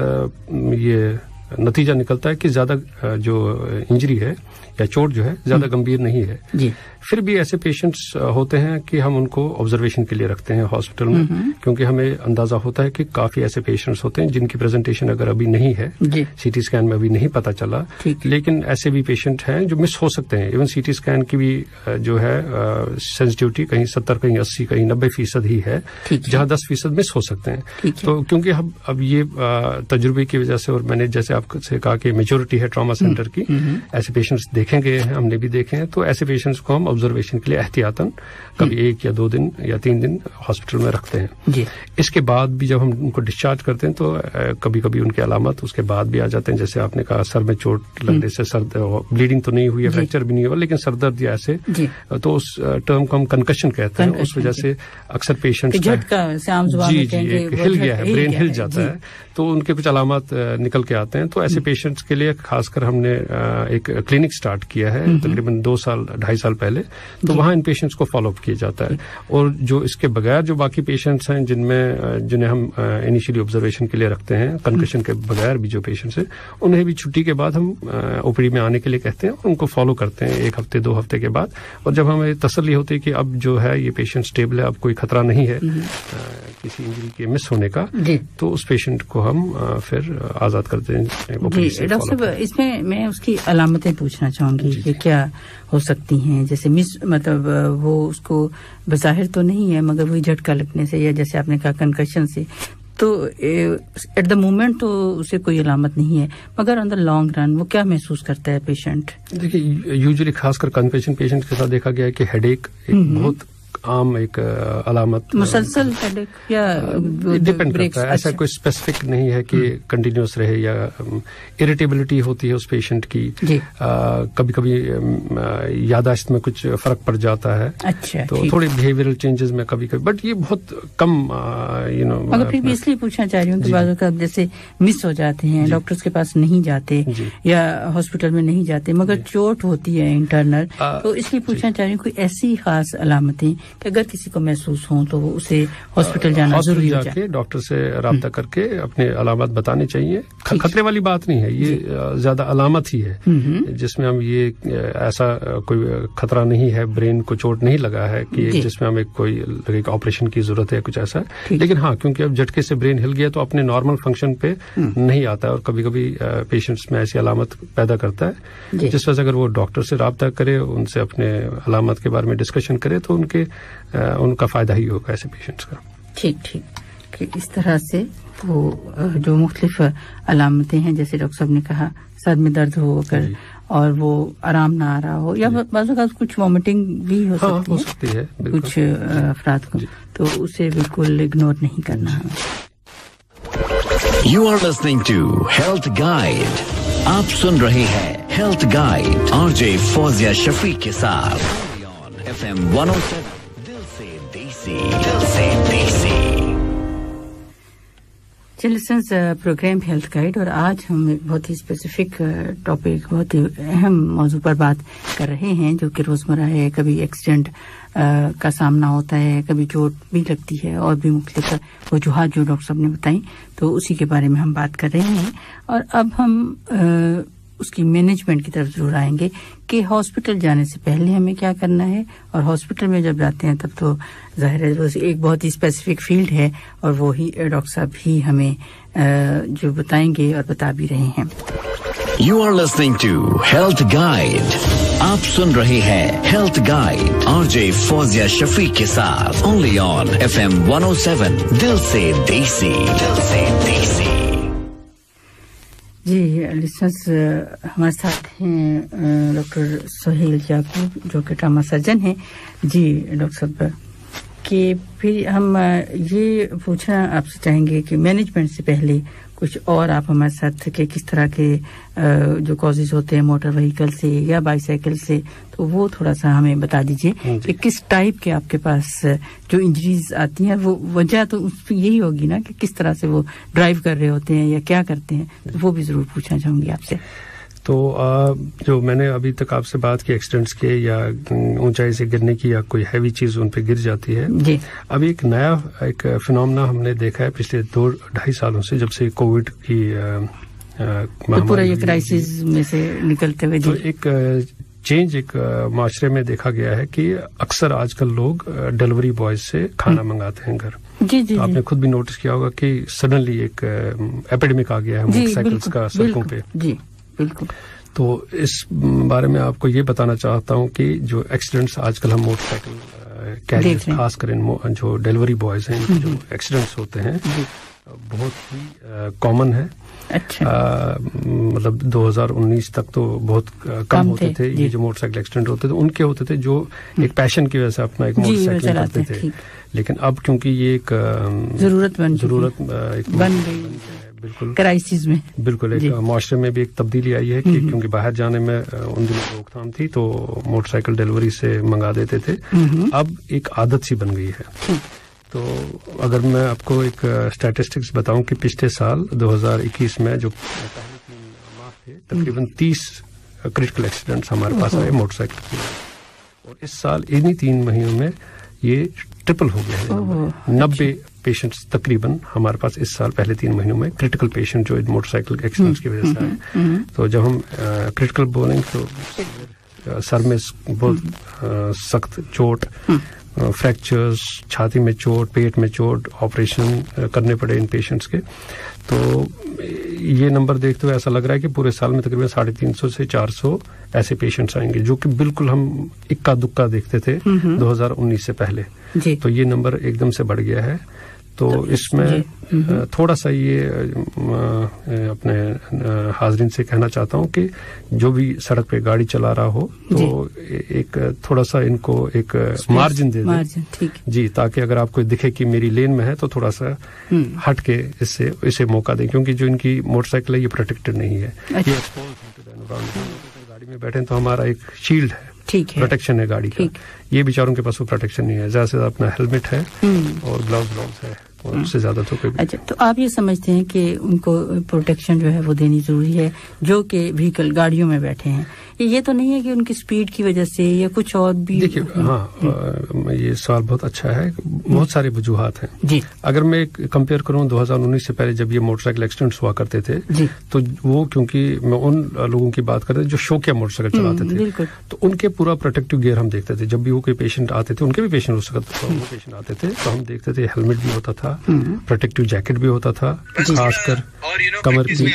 یہ نتیجہ نکلتا ہے کہ زیادہ جو انجری ہے یا چوٹ جو ہے زیادہ گمبھیر نہیں ہے. جی. پھر بھی ایسے پیشنٹس ہوتے ہیں کہ ہم ان کو آبزرویشن کے لیے رکھتے ہیں ہاسپٹل میں, کیونکہ ہمیں اندازہ ہوتا ہے کہ کافی ایسے پیشنٹس ہوتے ہیں جن کی پریزنٹیشن اگر ابھی نہیں ہے, سی ٹی اسکین میں ابھی نہیں پتا چلا, لیکن ایسے بھی پیشنٹ ہیں جو مس ہو سکتے ہیں. ایون سی ٹی اسکین کی بھی جو ہے سینسٹیوٹی کہیں ستر کہیں اسی کہیں نبے فیصد ہی ہے, جہاں دس فیصد مس ہو سکتے ہیں. تو کیونکہ ہم اب یہ تجربے کی وجہ سے, اور میں نے جیسے آپ سے کہا کہ میجورٹی ہے ٹراما سینٹر کی, ایسے پیشنٹس دیکھیں گے ہیں, ہم نے بھی دیکھے ہیں, تو ایسے پیشنٹس کو ہم آبزرویشن کے لیے احتیاطاً کبھی ایک یا دو دن یا تین دن ہاسپٹل میں رکھتے ہیں. جی. اس کے بعد بھی جب ہم ان کو ڈسچارج کرتے ہیں تو کبھی کبھی ان کے علامات اس کے بعد بھی آ جاتے ہیں, جیسے آپ نے کہا سر میں چوٹ لگنے سے, سر بلیڈنگ تو نہیں ہوئی ہے, فریکچر بھی نہیں ہوا, لیکن سر درد یا ایسے, تو اس ٹرم کو ہم کنکشن کہتے ہیں. اس وجہ سے اکثر پیشنٹ جی جی ہل گیا ہے, برین ہل جاتا ہے, تو ان کے کچھ علامات نکل کے آتے ہیں. تو ایسے پیشنٹس کے لیے خاص کر ہم نے ایک کلینک سٹارٹ کیا ہے تقریباً دو سال ڈھائی سال پہلے, تو وہاں ان پیشنٹس کو فالو اپ کیا جاتا ہے. اور جو اس کے بغیر جو باقی پیشنٹس ہیں جن میں جنہیں ہم انیشلی آبزرویشن کے لیے رکھتے ہیں, کنکشن کے بغیر بھی جو پیشنٹس ہیں, انہیں بھی چھٹی کے بعد ہم او پی ڈی میں آنے کے لیے کہتے ہیں اور ان کو فالو کرتے ہیں ایک ہفتے دو ہفتے کے بعد. اور جب ہمیں تسلی ہوتی ہے کہ اب جو ہے یہ پیشنٹ اسٹیبل ہے, اب کوئی خطرہ نہیں ہے کسی انجری کے مس ہونے کا, تو اس پیشنٹ کو ہم پھر آزاد کرتے ہیں. جی ڈاکٹر صاحب, اس میں میں اس کی علامتیں پوچھنا چاہوں گی کہ کیا ہو سکتی ہیں, جیسے مس مطلب وہ اس کو بظاہر تو نہیں ہے مگر وہی جھٹکا لگنے سے یا جیسے آپ نے کہا کنکشن سے, تو ایٹ دا مومنٹ تو اسے کوئی علامت نہیں ہے, مگر آن دا لانگ رن وہ کیا محسوس کرتا ہے پیشنٹ؟ دیکھیے یوزلی خاص کر کنکشن پیشنٹ کے ساتھ دیکھا گیا ہے کہ ہیڈ ایک بہت عام ایک علامت, مسلسل ہیڈ ایک یا ڈپینڈ کرتا ہے, ایسا کوئی اسپیسیفک نہیں ہے کہ کنٹینیوس رہے, یا اریٹیبلٹی ہوتی ہے اس پیشنٹ کی, کبھی کبھی یاداشت میں کچھ فرق پڑ جاتا ہے, تو تھوڑے بہیویئرل چینجز میں کبھی کبھی, بٹ یہ بہت کم یو نو. مگر پھر بھی اس لیے پوچھنا چاہ رہی ہوں کہ بعض اوقات جیسے مس ہو جاتے ہیں, ڈاکٹرز کے پاس نہیں جاتے یا ہاسپٹل میں نہیں جاتے, مگر چوٹ ہوتی ہے انٹرنل, تو اس لیے پوچھنا چاہ رہی ہوں کوئی ایسی خاص علامتیں کہ اگر کسی کو محسوس ہو تو اسے ہاسپٹل جانا ضروری ہو جائے, ڈاکٹر سے رابطہ کر کے اپنے علامات بتانے چاہیے. خطرے والی بات نہیں ہے, یہ زیادہ علامت ہی ہے جس میں ہم یہ ایسا کوئی خطرہ نہیں ہے, برین کو چوٹ نہیں لگا ہے کہ جس میں ہمیں کوئی لگے کہ آپریشن کی ضرورت ہے کچھ ایسا. لیکن ہاں, کیونکہ اب جھٹکے سے برین ہل گیا تو اپنے نارمل فنکشن پہ نہیں آتا ہے اور کبھی کبھی پیشنٹس میں ایسی علامت پیدا کرتا ہے, جس وجہ سے اگر وہ ڈاکٹر سے رابطہ کرے, ان سے اپنے علامات کے بارے میں ڈسکشن کرے تو ان کے ان کا فائدہ ہی ہوگا ایسے پیشنٹس کا. ٹھیک ٹھیک کہ اس طرح سے وہ جو مختلف علامتیں ہیں, جیسے ڈاکٹر صاحب نے کہا سر میں درد ہو کر اور وہ آرام نہ آ رہا ہو, یا بعض اوقات کچھ وامٹنگ بھی ہو سکتی, ہو سکتی ہے کچھ افراد کو, تو اسے بالکل اگنور نہیں کرنا ہے. You are listening to Health Guide. آپ سن رہے ہیں health guide R J Fauzia Shafiq کے ساتھ F M one O seven. دل سے دیسی, دل سے دیسی. لسنز پروگرام ہیلتھ گائیڈ, اور آج ہم ایک بہت ہی اسپیسیفک ٹاپک, بہت ہی اہم موضوع پر بات کر رہے ہیں, جو کہ روزمرہ ہے. کبھی ایکسیڈنٹ کا سامنا ہوتا ہے, کبھی چوٹ بھی لگتی ہے, اور بھی مختلف وجوہات جو ڈاکٹر صاحب نے بتائیں, تو اسی کے بارے میں ہم بات کر رہے ہیں. اور اب ہم اس کی مینجمنٹ کی طرف ضرور آئیں گے کہ ہاسپٹل جانے سے پہلے ہمیں کیا کرنا ہے, اور ہاسپٹل میں جب جاتے ہیں تب تو ظاہر ہے ایک بہت ہی اسپیسیفک فیلڈ ہے, اور وہی ڈاکٹر صاحب ہی ہمیں جو بتائیں گے اور بتا بھی رہے ہیں. You are listening to Health Guide. آپ سن رہے ہیں health guide R J Fauzia Shafiq کے ساتھ only on F M one O seven. دل سے دیسی, دل سے دیسی. جی لسنرز, ہمارے ساتھ ہیں ڈاکٹر سہیل یعقوب جو کہ ٹراما سرجن ہیں. جی ڈاکٹر صاحب, کہ پھر ہم یہ پوچھنا آپ سے چاہیں گے کہ مینجمنٹ سے پہلے کچھ اور آپ ہمارے ساتھ کہ کس طرح کے جو کازز ہوتے ہیں موٹر وہیکل سے یا بائی سائیکل سے, تو وہ تھوڑا سا ہمیں بتا دیجیے کہ کس ٹائپ کے آپ کے پاس جو انجریز آتی ہیں, وہ وجہ تو اس پہ یہی ہوگی نا کہ کس طرح سے وہ ڈرائیو کر رہے ہوتے ہیں یا کیا کرتے ہیں, تو وہ بھی ضرور پوچھنا چاہوں گی آپ سے. تو جو میں نے ابھی تک آپ سے بات کی ایکسیڈنٹس کے یا اونچائی سے گرنے کی یا کوئی ہیوی چیز ان پہ گر جاتی ہے, جی ابھی ایک نیا ایک فینومنا ہم نے دیکھا ہے پچھلے دو ڈھائی سالوں سے, جب سے کووڈ کی پورا یہ کرائسس میں سے نکلتے ہوئے, تو ایک چینج ایک معاشرے میں دیکھا گیا ہے کہ اکثر آج کل لوگ ڈیلیوری بوائز سے کھانا منگاتے ہیں گھر. جی جی آپ نے خود بھی نوٹس کیا ہوگا کہ سڈنلی ایک ایپیڈیمک آ گیا ہے موٹر سائیکلس کا سڑکوں پہ. جی بالکل. تو اس بارے میں آپ کو یہ بتانا چاہتا ہوں کہ جو ایکسیڈنٹس آج کل ہم موٹر سائیکل کیریئرز خاص کر جو ڈیلیوری بوائز ہیں, ان کے جو ایکسیڈنٹس ہوتے ہیں بہت ہی کامن ہے. اچھا, مطلب دو ہزار انیس تک تو بہت کم ہوتے تھے یہ جو موٹر سائیکل ایکسیڈنٹ ہوتے تھے, ان کے ہوتے تھے جو ایک پیشن کی وجہ سے اپنا ایک موٹر سائیکل کرتے تھے. لیکن اب کیونکہ یہ ایک ضرورت ضرورت بن گئی, بالکل کرائسس میں بالکل ایک معاشرے میں بھی ایک تبدیلی آئی ہے کہ کیونکہ باہر جانے میں ان دنوں روک تھام تھی تو موٹر سائیکل ڈیلیوری سے منگا دیتے تھے. اب ایک عادت سی بن گئی ہے. تو اگر میں آپ کو ایک اسٹیٹسٹکس بتاؤں کہ پچھلے سال دو ہزار اکیس میں جو پہلے تین ماہ تھے تقریباً تیس کریٹیکل ایکسیڈنٹس ہمارے پاس آئے موٹر سائیکل کے, اور اس سال انہی تین مہینوں میں یہ ٹرپل ہو گیا ہے. نبے پیشنٹس تقریباً ہمارے پاس اس سال پہلے تین مہینوں میں کریٹیکل پیشنٹ جو موٹر سائیکل ایکسیڈنٹس کی وجہ سے آئے. تو جب ہم کریٹیکل بولیں تو سر میں بہت سخت چوٹ, فریکچرز, چھاتی میں چوٹ, پیٹ میں چوٹ, آپریشن کرنے پڑے ان پیشنٹس کے. تو یہ نمبر دیکھتے ہوئے ایسا لگ رہا ہے کہ پورے سال میں تقریباً ساڑھے تین سو سے چار سو ایسے پیشنٹس آئیں گے, جو کہ بالکل ہم اکا دکا دیکھتے تھے دو ہزار انیس سے پہلے. تو یہ نمبر ایک دم سے بڑھ گیا ہے. تو اس میں تھوڑا سا یہ اپنے حاضرین سے کہنا چاہتا ہوں کہ جو بھی سڑک پہ گاڑی چلا رہا ہو تو ایک تھوڑا سا ان کو ایک مارجن دے دیں جی, تاکہ اگر آپ کو دکھے کہ میری لین میں ہے تو تھوڑا سا ہٹ کے اس سے اسے موقع دیں, کیونکہ جو ان کی موٹر سائیکل ہے یہ پروٹیکٹڈ نہیں ہے. یہ گاڑی میں بیٹھے تو ہمارا ایک شیلڈ ہے, پروٹیکشن ہے گاڑی کا. یہ بیچاروں کے پاس وہ پروٹیکشن نہیں ہے. زیادہ سے زیادہ اپنا ہیلمٹ ہے اور گلاوز گلاوز ہے, اور اس سے زیادہ تو کوئی. اچھا, تو آپ یہ سمجھتے ہیں کہ ان کو پروٹیکشن جو ہے وہ دینی ضروری ہے جو کہ وہیکل گاڑیوں میں بیٹھے ہیں؟ یہ تو نہیں ہے کہ ان کی سپیڈ کی وجہ سے یا کچھ اور بھی؟ دیکھیے, ہاں یہ سوال بہت اچھا ہے. بہت سارے وجوہات ہیں جی. اگر میں کمپیئر کروں دو ہزار انیس سے پہلے جب یہ موٹر سائیکل ایکسیڈنٹس ہوا کرتے تھے جی, تو وہ کیونکہ میں ان لوگوں کی بات کرتا جو شوقیہ موٹر سائیکل چلاتے تھے, تو ان کے پورا پروٹیکٹو گیئر ہم دیکھتے تھے. جب بھی وہ کوئی پیشنٹ آتے تھے, ان کے بھی پیشنٹ ہو سکتا تھا, وہ پیشنٹ آتے تھے تو ہم دیکھتے تھے ہیلمٹ بھی ہوتا تھا, پروٹیکٹو جیکٹ بھی ہوتا تھا, خاص کر کمر کی,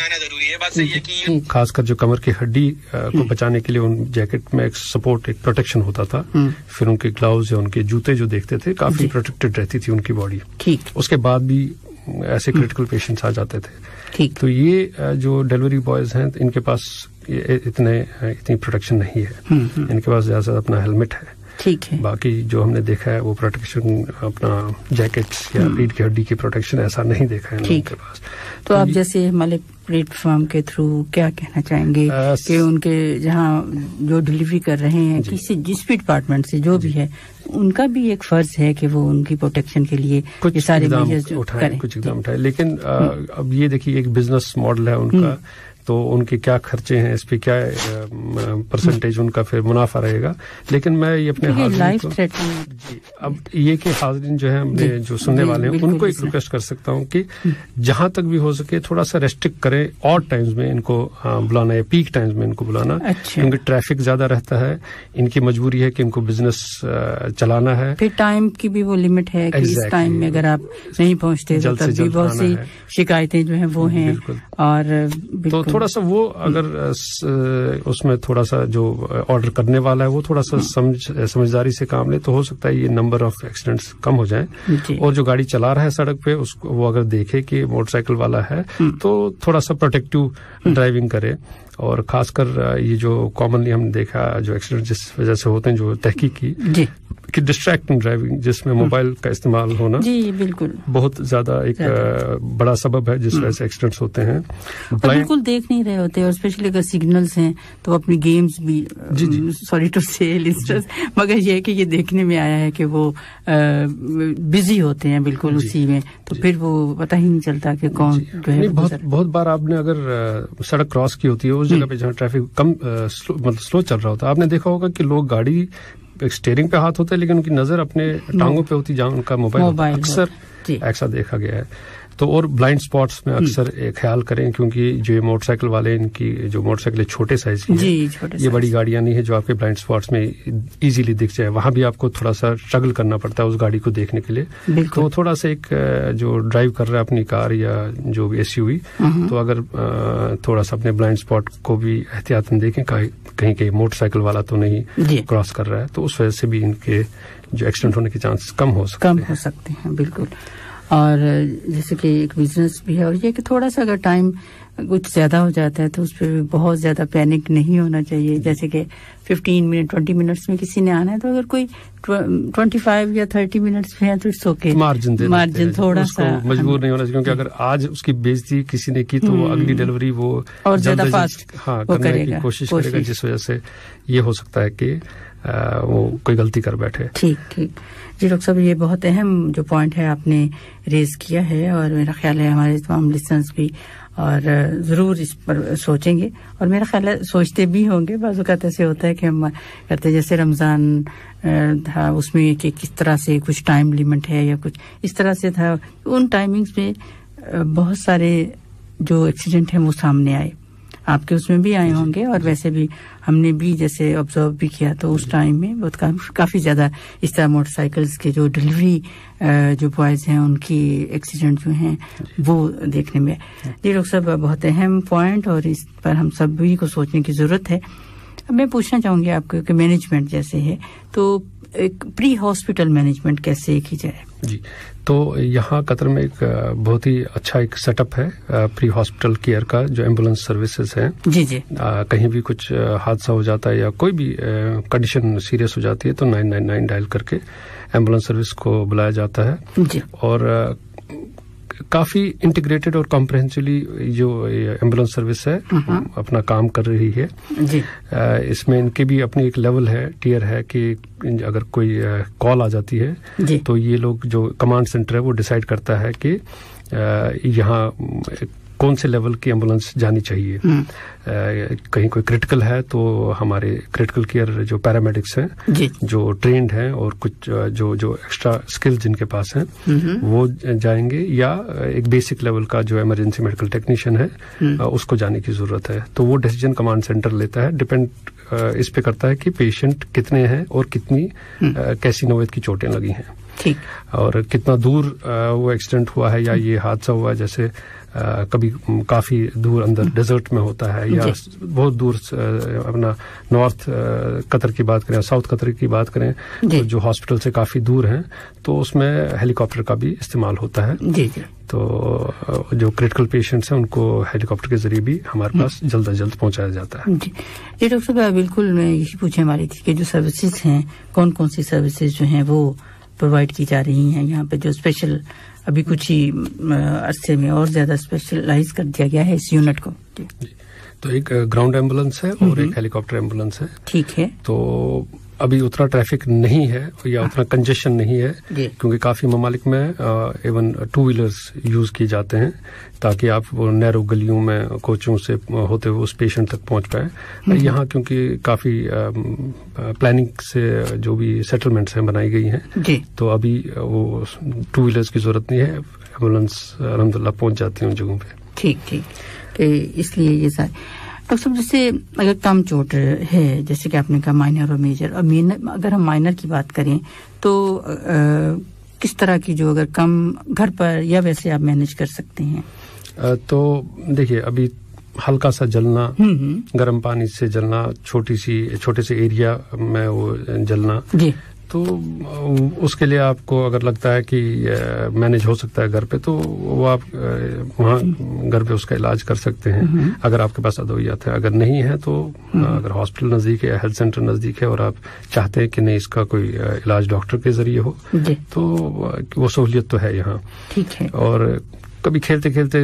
خاص کر جو کمر کی ہڈی کو بچانے کے لیے ان جیکٹ میں ایک سپورٹ, ایک پروٹیکشن ہوتا تھا. پھر ان کے گلاؤز یا ان کے جوتے جو دیکھتے تھے کافی پروٹیکٹڈ رہتی تھی ان کی باڈی. اس کے بعد بھی ایسے کریٹیکل پیشنٹس آ جاتے تھے. تو یہ جو ڈیلیوری بوائز ہیں ان کے پاس اتنے اتنی پروٹیکشن نہیں ہے. ان کے پاس زیادہ سے اپنا ہیلمٹ ہے, ٹھیک ہے. باقی جو ہم نے دیکھا ہے وہ پروٹیکشن اپنا جیکٹس یا ریڑھ کی ہڈی کی پروٹیکشن ایسا نہیں دیکھا ہے ان کے پاس. تو آپ جیسے ہمارے پلیٹ فارم کے تھرو کیا کہنا چاہیں گے کہ ان کے جہاں جو ڈلیوری کر رہے ہیں کسی جس بھی ڈپارٹمنٹ سے جو بھی ہے, ان کا بھی ایک فرض ہے کہ وہ ان کی پروٹیکشن کے لیے کچھ سارے اٹھائیں, کچھ اقدام اٹھائیں. لیکن اب یہ دیکھیے ایک بزنس ماڈل ہے ان کا, تو ان کے کیا خرچے ہیں, اس پہ کیا پرسنٹیج ان کا پھر منافع رہے گا. لیکن میں یہ اپنے حاضرین کو جی اب یہ کہ حاضرین جو ہیں اپنے جو سننے والے ہیں ان کو ایک ریکویسٹ کر سکتا ہوں کہ جہاں تک بھی ہو سکے تھوڑا سا ریسٹرکٹ کریں اور ٹائمز میں ان کو بلانا یا پیک ٹائمز میں ان کو بلانا, کیونکہ ٹریفک زیادہ رہتا ہے. ان کی مجبوری ہے کہ ان کو بزنس چلانا ہے. پھر ٹائم کی بھی وہ لمٹ ہے کہ اس ٹائم میں اگر آپ نہیں پہنچتے تو تب بھی بہت سی شکایتیں جو ہیں وہ ہیں. اور تو تھوڑا سا وہ اگر اس میں تھوڑا سا جو آرڈر کرنے والا ہے وہ تھوڑا سا سمجھداری سے کام لے تو ہو سکتا ہے یہ نمبر آف ایکسیڈنٹس کم ہو جائیں. اور جو گاڑی چلا رہا ہے سڑک پہ اس کو وہ اگر دیکھے کہ موٹر سائیکل والا ہے تو تھوڑا سا پروٹیکٹیو ڈرائیونگ کرے. اور خاص کر یہ جو کامنلی ہم نے دیکھا جو ایکسیڈنٹ جس وجہ سے ہوتے ہیں جو تحقیق کی کہ ڈسٹریکٹنگ ڈرائیونگ جس میں موبائل کا استعمال ہونا جی بالکل بہت زیادہ ایک بڑا سبب ہے جس وجہ سے ایکسیڈنٹس ہوتے ہیں. بالکل دیکھ نہیں رہے ہوتے, اور اسپیشلی اگر سگنلز ہیں تو اپنی گیمز بھی سوری ٹو سے لسٹرز, مگر یہ ہے کہ یہ دیکھنے میں آیا ہے کہ وہ بزی ہوتے ہیں بالکل اسی میں, تو پھر وہ پتہ ہی نہیں چلتا کہ کون جو ہے. بہت بار آپ نے اگر سڑک کراس کی ہوتی ہے اس جگہ پہ جہاں ٹریفک کم مطلب سلو چل رہا ہوتا ہے, آپ نے دیکھا ہوگا کہ لوگ گاڑی اسٹیئرنگ پہ ہاتھ ہوتا ہے لیکن ان کی نظر اپنے ٹانگوں پہ ہوتی جہاں ان کا موبائل اکثر ایسا دیکھا گیا ہے. تو اور بلائنڈ سپاٹس میں اکثر خیال کریں کیونکہ جو یہ موٹر سائیکل والے ان کی جو موٹر سائیکل چھوٹے سائز کی ہیں, یہ بڑی گاڑیاں نہیں ہے جو آپ کے بلائنڈ سپاٹس میں ایزیلی دکھ جائے. وہاں بھی آپ کو تھوڑا سا اسٹرگل کرنا پڑتا ہے اس گاڑی کو دیکھنے کے لیے. تو تھوڑا سا ایک جو ڈرائیو کر رہا ہے اپنی کار یا جو بھی ایس یو وی, تو اگر تھوڑا سا اپنے بلائنڈ سپاٹ کو بھی احتیاطاً دیکھیں کہیں کہ موٹر سائیکل والا تو نہیں کراس کر رہا ہے, تو اس وجہ سے بھی ان کے جو ایکسیڈنٹ ہونے کے چانس کم ہو سکتے کم ہو سکتے ہیں. بالکل. اور جیسے کہ ایک بزنس بھی ہے, اور یہ کہ تھوڑا سا اگر ٹائم کچھ زیادہ ہو جاتا ہے تو اس پہ بہت زیادہ پینک نہیں ہونا چاہیے. جیسے کہ ففٹین منٹ ٹوینٹی منٹس میں کسی نے آنا ہے تو اگر کوئی ٹوینٹی فائیو یا تھرٹی منٹس میں ہے تو اٹس اوکے, مارجن مارجن تھوڑا سا مجبور نہیں ہونا چاہیے, کیونکہ اگر آج اس کی بےزتی کسی نے کی تو وہ اگلی ڈیلیوری وہ اور زیادہ فاسٹ ہاں کرنے کی کوشش کرے گا, جس وجہ سے یہ ہو سکتا ہے کہ وہ کوئی غلطی کر بیٹھے. ٹھیک ٹھیک جی ڈاکٹر صاحب, یہ بہت اہم جو پوائنٹ ہے آپ نے ریز کیا ہے, اور میرا خیال ہے ہمارے تمام لسنرز بھی اور ضرور اس پر سوچیں گے, اور میرا خیال ہے سوچتے بھی ہوں گے. بعض اوقات ایسے ہوتا ہے کہ ہم کرتے جیسے رمضان تھا اس میں کہ کس طرح سے کچھ ٹائم لیمٹ ہے یا کچھ اس طرح سے تھا, ان ٹائمنگز میں بہت سارے جو ایکسیڈنٹ ہیں وہ سامنے آئے. آپ کے اس میں بھی آئے ہوں گے, اور ویسے بھی ہم نے بھی جیسے آبزرو بھی کیا تو اس ٹائم میں بہت کافی زیادہ اس طرح موٹر سائیکلز کے جو ڈلیوری جو بوائز ہیں ان کی ایکسیڈنٹ جو ہیں وہ دیکھنے میں. جی ڈاکٹر صاحب, بہت اہم پوائنٹ, اور اس پر ہم سبھی کو سوچنے کی ضرورت ہے. اب میں پوچھنا چاہوں گی آپ کو کہ مینجمنٹ جیسے ہے تو ایک پری ہاسپٹل مینجمنٹ کیسے کی جائے؟ جی, تو یہاں قطر میں ایک بہت ہی اچھا ایک سیٹ اپ ہے پری ہاسپٹل کیئر کا, جو ایمبولینس سروسز ہیں. جی جی کہیں بھی کچھ حادثہ ہو جاتا ہے یا کوئی بھی کنڈیشن سیریس ہو جاتی ہے تو نائن نائن نائن ڈائل کر کے ایمبولینس سروس کو بلایا جاتا ہے. جی, اور کافی انٹیگریٹڈ اور کمپریہنسولی جو ایمبولینس سروس ہے اپنا کام کر رہی ہے جی. اس میں ان کے بھی اپنی ایک لیول ہے, ٹیئر ہے کہ اگر کوئی کال آ جاتی ہے جی. تو یہ لوگ جو کمانڈ سینٹر ہے وہ ڈیسائیڈ کرتا ہے کہ یہاں کون سے لیول کی ایمبولینس جانی چاہیے. کہیں کوئی کرٹیکل ہے تو ہمارے کرٹیکل کیئر جو پیرامیڈکس ہیں جی. جو ٹرینڈ ہیں اور کچھ جو جو ایکسٹرا اسکل جن کے پاس ہیں وہ جائیں گے, یا ایک بیسک لیول کا جو ایمرجنسی میڈیکل ٹیکنیشین ہے اس کو جانے کی ضرورت ہے. تو وہ ڈیسیجن کمانڈ سینٹر لیتا ہے, ڈپینڈ اس پہ کرتا ہے کہ پیشنٹ کتنے ہیں اور کتنی کیسی نوعیت کی چوٹیں لگی ہیں ٹھیک, اور کتنا دور وہ ایکسیڈنٹ ہوا ہے یا یہ حادثہ ہوا ہے. جیسے کبھی کافی دور اندر ڈیزرٹ میں ہوتا ہے یا بہت دور اپنا نارتھ قطر کی بات کریں, ساؤتھ قطر کی بات کریں تو جو ہاسپٹل سے کافی دور ہیں تو اس میں ہیلی کاپٹر کا بھی استعمال ہوتا ہے جی جی. تو جو کریٹیکل پیشنٹس ہیں ان کو ہیلی کاپٹر کے ذریعے بھی ہمارے پاس جلد از جلد پہنچایا جاتا ہے جی. جی ڈاکٹر صاحب بالکل میں یہی پوچھنے والی تھی کہ جو سروسز ہیں کون کون سی سروسز جو ہیں وہ پرووائڈ کی جا رہی ہیں یہاں پہ, جو اسپیشل ابھی کچھ ہی عرصے میں اور زیادہ اسپیشلائز کر دیا گیا ہے اس یونٹ کو جی. تو ایک گراؤنڈ ایمبولینس ہے اور ایک ہیلی کاپٹر ایمبولینس ہے ٹھیک ہے. تو ابھی اتنا ٹریفک نہیں ہے یا اتنا کنجیشن نہیں ہے کیونکہ کافی ممالک میں ایون ٹو ویلرز یوز کیے جاتے ہیں تاکہ آپ وہ نیرو گلیوں میں کوچوں سے ہوتے ہوئے اس پیشنٹ تک پہنچ پائے. یہاں کیونکہ کافی پلاننگ سے جو بھی سیٹلمنٹس ہیں بنائی گئی ہیں تو ابھی وہ ٹو ویلرز کی ضرورت نہیں ہے, ایمبولینس الحمد للہ پہنچ جاتی ہیں ان جگہوں پہ ٹھیک ٹھیک. اس لیے یہ سارے ڈاکٹر صاحب جیسے اگر کم چوٹ ہے جیسے کہ آپ نے کہا مائنر اور میجر, اور اگر ہم مائنر کی بات کریں تو کس طرح کی جو اگر کم گھر پر یا ویسے آپ مینج کر سکتے ہیں؟ تو دیکھیے ابھی ہلکا سا جلنا, گرم پانی سے جلنا, چھوٹی سی چھوٹے سے ایریا میں وہ جلنا جی, تو اس کے لیے آپ کو اگر لگتا ہے کہ مینج ہو سکتا ہے گھر پہ تو وہ آپ وہاں گھر پہ اس کا علاج کر سکتے ہیں اگر آپ کے پاس ادویات ہیں. اگر نہیں ہے تو اگر ہاسپٹل نزدیک ہے, ہیلتھ سینٹر نزدیک ہے اور آپ چاہتے ہیں کہ نہیں اس کا کوئی علاج ڈاکٹر کے ذریعے ہو تو وہ سہولیت تو ہے یہاں ٹھیک ہے. اور کبھی کھیلتے کھیلتے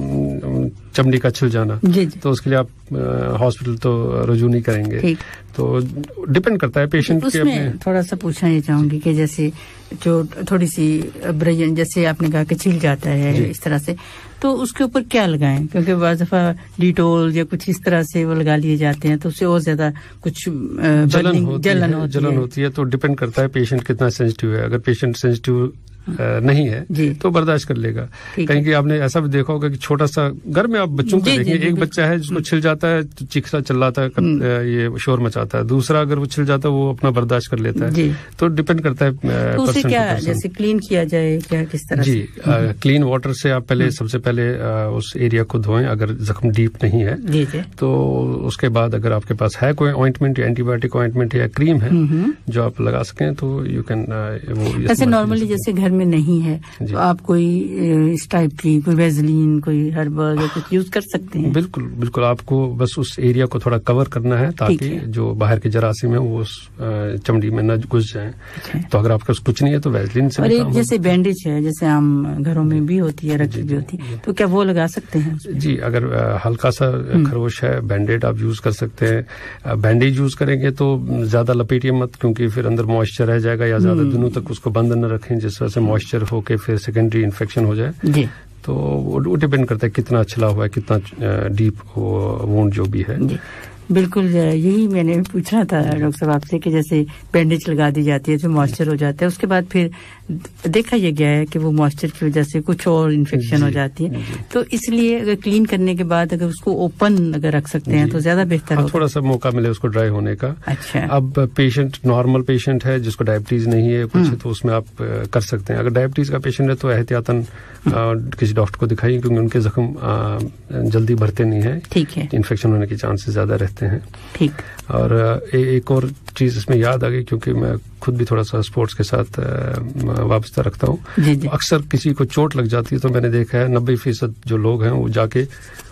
چمڑی کا چھل جانا جی جی. تو اس کے لیے آپ ہاسپٹل تو رجوع نہیں کریں گے, تو ڈپینڈ کرتا ہے پیشنٹ کے. میں تھوڑا سا پوچھنا یہ چاہوں گی کہ جیسے جو تھوڑی سی برین جیسے آپ نے کہا کہ چھل جاتا ہے جی. اس طرح سے تو اس کے اوپر کیا لگائیں, کیونکہ بعض دفعہ ڈیٹول یا کچھ اس طرح سے وہ لگا لیے جاتے ہیں تو اس سے اور زیادہ کچھ جلن ہوتی ہے جلن ہوتی ہے تو ڈپینڈ کرتا ہے پیشنٹ کتنا سینسٹیو ہے. اگر پیشنٹ سینسٹیو نہیں ہے جی. تو برداشت کر لے گا. کہیں کہ آپ نے ایسا بھی دیکھا ہوگا کہ چھوٹا سا گھر میں آپ بچوں کو دیکھیں, ایک بچہ ہے جس کو چھل جاتا ہے چیختا چلاتا ہے, یہ شور مچاتا ہے, دوسرا اگر وہ چھل جاتا ہے وہ اپنا برداشت کر لیتا ہے. تو ڈپینڈ کرتا ہے کیا جیسے کلین کیا جائے کیا کس طرح جی. کلین واٹر سے آپ پہلے سب سے پہلے اس ایریا کو دھوئیں اگر زخم ڈیپ نہیں ہے تو اس کے بعد اگر آپ کے پاس ہے کوئی آئنٹمنٹ یا اینٹی بایوٹک آئنٹمنٹ یا کریم ہے جو آپ لگا سکیں تو یو کین. ایسے نارملی جیسے گھر میں نہیں ہے تو آپ کوئی اس ٹائپ کی کوئی ویزلین کوئی ہربل یا کچھ یوز کر سکتے ہیں؟ بالکل بالکل, آپ کو بس اس ایریا کو تھوڑا کور کرنا ہے تاکہ جو باہر کے جراثیم ہیں وہ اس چمڑی میں نہ گھس جائیں. تو اگر آپ کے پاس کچھ نہیں ہے تو ویزلین سے. اور ایک جیسے بینڈیج ہے جیسے عام گھروں میں بھی ہوتی ہے رکھی بھی ہوتی ہے تو کیا وہ لگا سکتے ہیں؟ جی, اگر ہلکا سا خروش ہے بینڈیڈ آپ یوز کر سکتے ہیں. بینڈیج یوز کریں گے تو زیادہ لپیٹیے مت کیونکہ پھر اندر موئسچر رہ جائے گا, یا زیادہ دنوں تک اس کو بند نہ رکھیں جس طرح سے موئسچر ہو کے پھر سیکنڈری انفیکشن ہو جائے جی. تو وہ ڈپینڈ کرتا ہے کتنا چھلا ہوا ہے, کتنا ڈیپ وونڈ جو بھی ہے جی. بالکل یہی میں نے پوچھنا تھا ڈاکٹر صاحب آپ سے کہ جیسے بینڈیج لگا دی جاتی ہے تو موئسچر ہو جاتا ہے, اس کے بعد پھر دیکھا یہ گیا ہے کہ وہ موئسچر کی وجہ سے کچھ اور انفیکشن جی, ہو جاتی ہے جی. تو اس لیے اگر کلین کرنے کے بعد اگر اس کو اوپن اگر رکھ سکتے ہیں جی. تو زیادہ بہتر ہوگا, تھوڑا سا موقع ملے اس کو ڈرائی ہونے کا. اچھا, اب پیشنٹ نارمل پیشنٹ ہے جس کو ڈائبٹیز نہیں ہے کچھ تو اس میں آپ کر سکتے ہیں. اگر ڈائبٹیز کا پیشنٹ ہے تو احتیاطاً کسی ڈاکٹر کو دکھائیے کیونکہ ان کے زخم جلدی بھرتے نہیں ہیں, ٹھیک ہے, انفیکشن ہونے کے چانسز زیادہ رہتے ہیں. ٹھیک. اور ایک اور چیز اس میں یاد آ گئی کیونکہ میں خود بھی تھوڑا سا اسپورٹس کے ساتھ وابستہ رکھتا ہوں جی جی. اکثر کسی کو چوٹ لگ جاتی ہے تو میں نے دیکھا ہے نبے فیصد جو لوگ ہیں وہ جا کے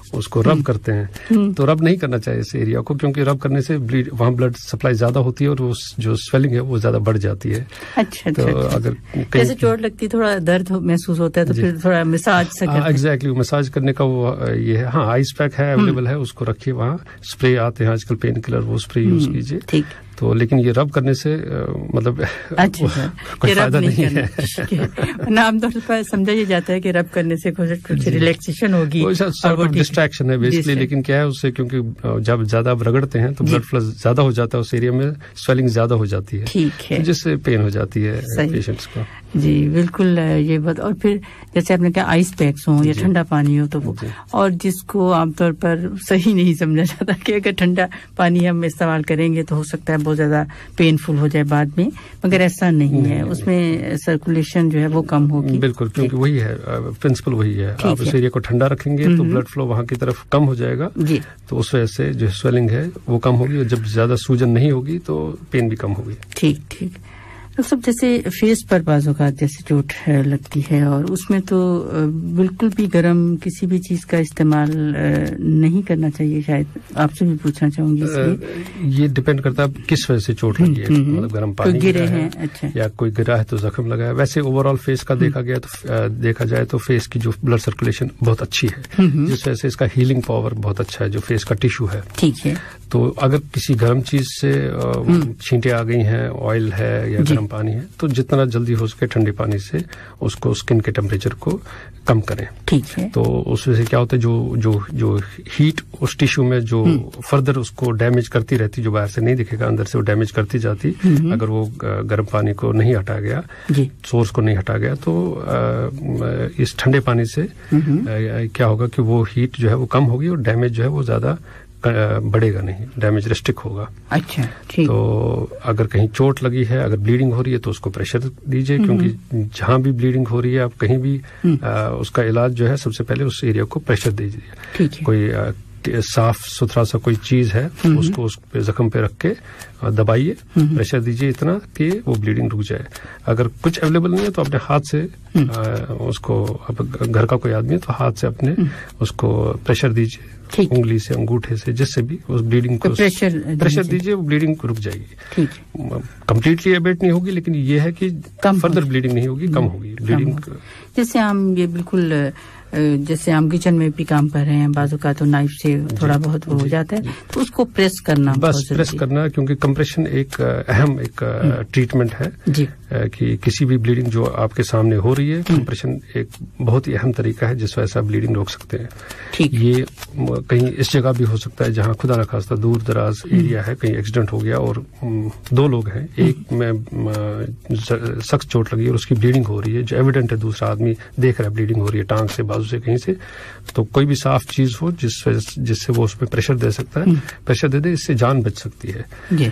اس کو رب کرتے ہیں تو رب نہیں کرنا چاہیے اس ایریا کو, کیونکہ رب کرنے سے وہاں بلڈ سپلائی زیادہ ہوتی ہے اور وہ جو سویلنگ ہے وہ زیادہ بڑھ جاتی ہے. اچھا, تو اگر جیسے چوٹ لگتی تھوڑا درد محسوس ہوتا ہے تو پھر تھوڑا مساج ایگزیکٹلی مساج کرنے کا وہ یہ ہے. ہاں آئس پیک ہے اویلیبل ہے, اس کو رکھیے وہاں. اسپرے آتے ہیں آج کل پین کلر, وہ اسپرے یوز کیجیے. تو لیکن یہ رب کرنے سے مطلب کوئی فائدہ نہیں ہے. عام طور پر سمجھا یہ جاتا ہے کہ رب کرنے سے کچھ ریلیکسیشن ہوگی, ڈسٹریکشن ہے بیسکلی. لیکن کیا ہے اس سے, کیونکہ جب زیادہ آپ رگڑتے ہیں تو بلڈ فلو زیادہ ہو جاتا ہے اس ایریا میں, سویلنگ زیادہ ہو جاتی ہے جس سے پین ہو جاتی ہے پیشنٹس کو. جی بالکل, یہ بات. اور پھر جیسے آپ نے کہا آئس پیکس ہوں یا ٹھنڈا پانی ہو تو وہ, اور جس کو عام طور پر صحیح نہیں سمجھا جاتا کہ اگر ٹھنڈا پانی ہم استعمال کریں گے تو ہو سکتا ہے بہت زیادہ پین فل ہو جائے بعد میں, مگر ایسا نہیں ہے. اس میں سرکولیشن جو ہے وہ کم ہوگی. بالکل, کیونکہ وہی ہے پرنسپل, وہی ہے. آپ اس ایریا کو ٹھنڈا رکھیں گے تو بلڈ فلو وہاں کی طرف کم ہو جائے گا, تو اس وجہ سے جو سویلنگ ہے وہ کم ہوگی, اور جب زیادہ سوجن نہیں ہوگی تو پین بھی کم ہوگی. ٹھیک ٹھیک. سب جیسے فیس پر بعض اوقات جیسے چوٹ لگتی ہے اور اس میں تو بالکل بھی گرم کسی بھی چیز کا استعمال نہیں کرنا چاہیے. شاید آپ سے بھی پوچھنا چاہوں گی. اس لیے یہ ڈپینڈ کرتا ہے کس وجہ سے چوٹ لگی ہے, مطلب گرم پانی گرا ہے یا کوئی گرا ہے تو زخم لگا ہے. ویسے اوور آل فیس کا دیکھا گیا تو دیکھا جائے تو فیس کی جو بلڈ سرکولیشن بہت اچھی ہے, جس وجہ سے اس کا ہیلنگ پاور بہت اچھا ہے جو فیس کا ٹیشو ہے. ٹھیک ہے. تو اگر کسی گرم چیز سے چھینٹیں آ گئی ہیں, آئل ہے یا گرم پانی ہے, تو جتنا جلدی ہو سکے ٹھنڈے پانی سے اس کو اسکن کے ٹیمپریچر کو کم کریں. ٹھیک ہے. تو اس وجہ سے کیا ہوتا ہے, جو جو جو ہیٹ اس ٹیشو میں جو فردر اس کو ڈیمیج کرتی رہتی, جو باہر سے نہیں دکھے گا اندر سے وہ ڈیمیج کرتی جاتی, اگر وہ گرم پانی کو نہیں ہٹا گیا, سورس کو نہیں ہٹا گیا, تو اس ٹھنڈے پانی سے کیا ہوگا کہ وہ ہیٹ جو ہے وہ کم ہوگی اور ڈیمیج جو ہے وہ زیادہ بڑھے گا نہیں, ڈیمیج ریسٹرکٹ ہوگا. اچھا. تو اگر کہیں چوٹ لگی ہے, اگر بلیڈنگ ہو رہی ہے تو اس کو پریشر دیجیے, کیونکہ جہاں بھی بلیڈنگ ہو رہی ہے آپ کہیں بھی اس کا علاج جو ہے سب سے پہلے اس ایریا کو پریشر دیجیے. کوئی صاف ستھرا سا کوئی چیز ہے اس کو اس پہ زخم پہ رکھ کے دبائیے, پریشر دیجیے اتنا کہ وہ بلیڈنگ رک جائے. اگر کچھ اویلیبل نہیں ہے تو اپنے ہاتھ سے اس کو, گھر کا کوئی آدمی ہے تو ہاتھ سے اپنے اس کو پریشر دیجیے, انگلی سے, انگوٹھے سے, جس سے بھی اس بلیڈنگ کو پریشر دیجیے, وہ بلیڈنگ رک جائے گی. کمپلیٹلی ایبیٹ نہیں ہوگی, لیکن یہ ہے کہ فردر بلیڈنگ نہیں ہوگی, کم ہوگی بلیڈنگ. جیسے ہم یہ بالکل جیسے ہم کچن میں بھی کام کر رہے ہیں, بعض اوقات تو نائف سے تھوڑا بہت وہ ہو جاتا ہے, تو اس کو پریس کرنا, بس پریس کرنا, کیونکہ کمپریشن ایک اہم ایک ٹریٹمنٹ ہے کہ کسی بھی بلیڈنگ جو آپ کے سامنے ہو رہی ہے, کمپریشن ایک بہت ہی اہم طریقہ ہے جس وجہ سے آپ بلیڈنگ روک سکتے ہیں. یہ کہیں اس جگہ بھی ہو سکتا ہے جہاں خدا نخواستہ دور دراز ایریا ہے, کہیں ایکسیڈنٹ ہو گیا اور دو لوگ ہیں, ایک میں سخت چوٹ لگی اور اس کی بلیڈنگ ہو رہی ہے, جو ایویڈنٹ ہے, دوسرا آدمی دیکھ رہا ہے بلیڈنگ ہو رہی ہے ٹانگ سے, بازو سے, کہیں سے, تو کوئی بھی صاف چیز ہو جس جس سے وہ اس میں پریشر دے سکتا ہے, پریشر دے دے, اس سے جان بچ سکتی ہے.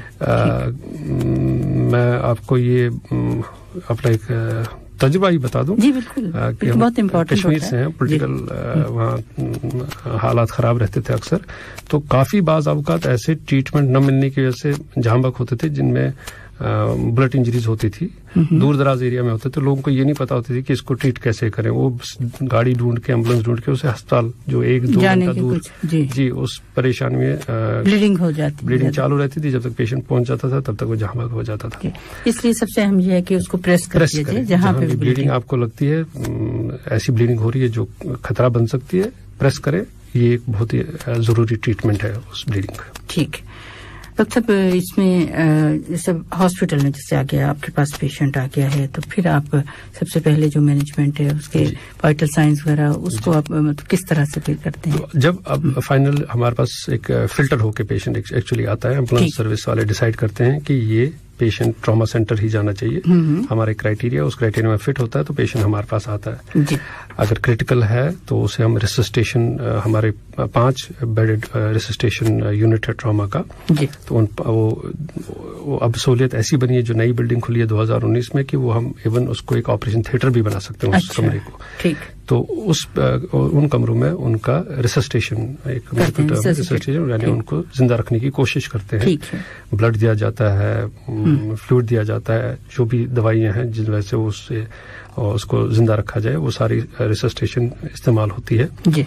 میں آپ کو یہ اپنا ایک تجربہ ہی بتا دوں. جی بالکل, بہت امپورٹنٹ. کشمیر سے ہیں, پولیٹیکل وہاں حالات خراب رہتے تھے اکثر, تو کافی بعض اوقات ایسے ٹریٹمنٹ نہ ملنے کی وجہ سے جہاں بک ہوتے تھے جن میں بلڈ انجریز ہوتی تھی, دور دراز ایریا میں ہوتے تھے. لوگوں کو یہ نہیں پتا ہوتی تھی کہ اس کو ٹریٹ کیسے کریں, وہ گاڑی ڈھونڈ کے, ایمبولینس ڈھونڈ کے اسے ہسپتال جو ایک دو گھنٹہ دور, جی اس پریشانی میں بلیڈنگ ہو جاتی, بلیڈنگ چالو رہتی تھی, جب تک پیشنٹ پہنچ جاتا تھا تب تک وہ جہاں بھاگ ہو جاتا تھا. اس لیے سب سے اہم یہ ہے کہ اس کو پریس کریں, جہاں پہ بلیڈنگ آپ کو لگتی ہے, ایسی بلیڈنگ ہو رہی ہے جو خطرہ بن سکتی ہے, پریس کریں. یہ ایک بہت ہی ضروری ٹریٹمنٹ ہے اس بلیڈنگ کا. ٹھیک. ڈاکٹر صاحب, اس میں جیسے ہاسپٹل میں جیسے آ گیا آپ کے پاس پیشنٹ آ گیا ہے, تو پھر آپ سب سے پہلے جو مینجمنٹ ہے اس کے وائٹل سائنس وغیرہ, اس کو آپ مطلب کس طرح سے پھر کرتے ہیں؟ جب اب فائنل ہمارے پاس ایک فلٹر ہو کے پیشنٹ ایکچولی آتا ہے, ایمبولینس سروس والے ڈیسائیڈ کرتے ہیں کہ یہ پیشنٹ ٹراما سینٹر ہی جانا چاہیے, ہمارے کرائیٹیریا اس کرائیٹیریا میں فٹ ہوتا ہے تو پیشنٹ ہمارے پاس آتا ہے. اگر کریٹیکل ہے تو اسے ہم ریسسٹیشن, ہمارے پانچ بیڈڈ ریسسٹیشن یونٹ ہے ٹراما کا, تو وہ اب سہولیت ایسی بنی ہے جو نئی بلڈنگ کھلی ہے دو ہزار انیس میں, کہ وہ ہم ایون اس کو ایک آپریشن تھیٹر بھی بنا سکتے ہیں اس کمرے کو. تو اس ان کمروں میں ان کا ریسسٹیشن, ایک ریسسٹیشن یعنی ان کو زندہ رکھنے کی کوشش کرتے ہیں. بلڈ دیا جاتا ہے, فلوئڈ دیا جاتا ہے, جو بھی دوائیاں ہیں جن وجہ سے اس سے اس کو زندہ رکھا جائے, وہ ساری ریسسٹیشن استعمال ہوتی ہے. تو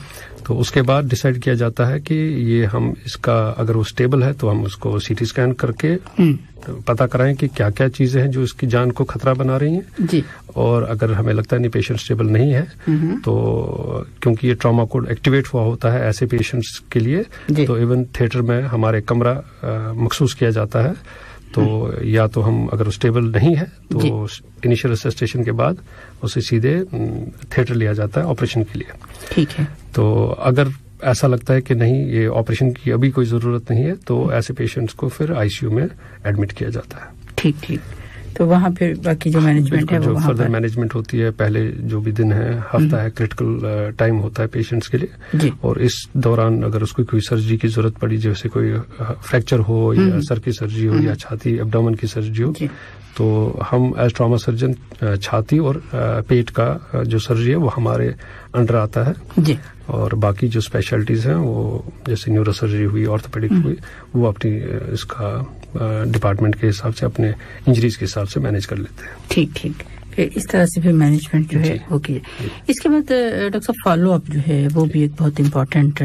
تو اس کے بعد ڈیسائیڈ کیا جاتا ہے کہ یہ ہم اس کا اگر وہ اسٹیبل ہے تو ہم اس کو سی ٹی اسکین کر کے پتا کرائیں کہ کیا کیا چیزیں ہیں جو اس کی جان کو خطرہ بنا رہی ہیں جی. اور اگر ہمیں لگتا ہے نہیں پیشنٹ اسٹیبل نہیں ہے تو کیونکہ یہ ٹراما کوڈ ایکٹیویٹ ہوا ہوتا ہے ایسے پیشنٹس کے لیے جی. تو ایون تھیٹر میں ہمارے کمرہ مخصوص کیا جاتا ہے. تو یا تو ہم اگر اسٹیبل نہیں ہے تو انیشیل اسسٹیشن کے بعد اسے سیدھے تھیٹر لیا جاتا ہے آپریشن کے لیے. ٹھیک ہے. تو اگر ایسا لگتا ہے کہ نہیں یہ آپریشن کی ابھی کوئی ضرورت نہیں ہے تو ایسے پیشنٹس کو پھر آئی سی یو میں ایڈمٹ کیا جاتا ہے. ٹھیک ٹھیک. تو وہاں پھر باقی جو مینجمنٹ ہے جو فردر مینجمنٹ ہوتی ہے پہلے جو بھی دن ہے ہفتہ ہے کرٹیکل ٹائم ہوتا ہے پیشنٹس کے لیے جی. اور اس دوران اگر اس کو کوئی سرجری کی ضرورت پڑی جیسے کوئی فریکچر ہو یا سر کی سرجری ہو یا چھاتی ایبڈومن کی سرجری ہو تو ہم ایز ٹراما سرجن چھاتی اور پیٹ کا جو سرجری ہے وہ ہمارے انڈر آتا ہے جی. اور باقی جو اسپیشلٹیز ہیں وہ جیسے نیورو سرجری ہوئی آرتھوپیڈک ہوئی وہ اپنی اس کا ڈپارٹمنٹ کے حساب سے اپنے انجریز کے حساب سے مینج کر لیتے ہیں. ٹھیک ٹھیک. پھر اس طرح سے پھر مینجمنٹ جو ہے وہ کی. اس کے بعد ڈاکٹر صاحب فالو اپ جو ہے وہ بھی ایک بہت امپورٹنٹ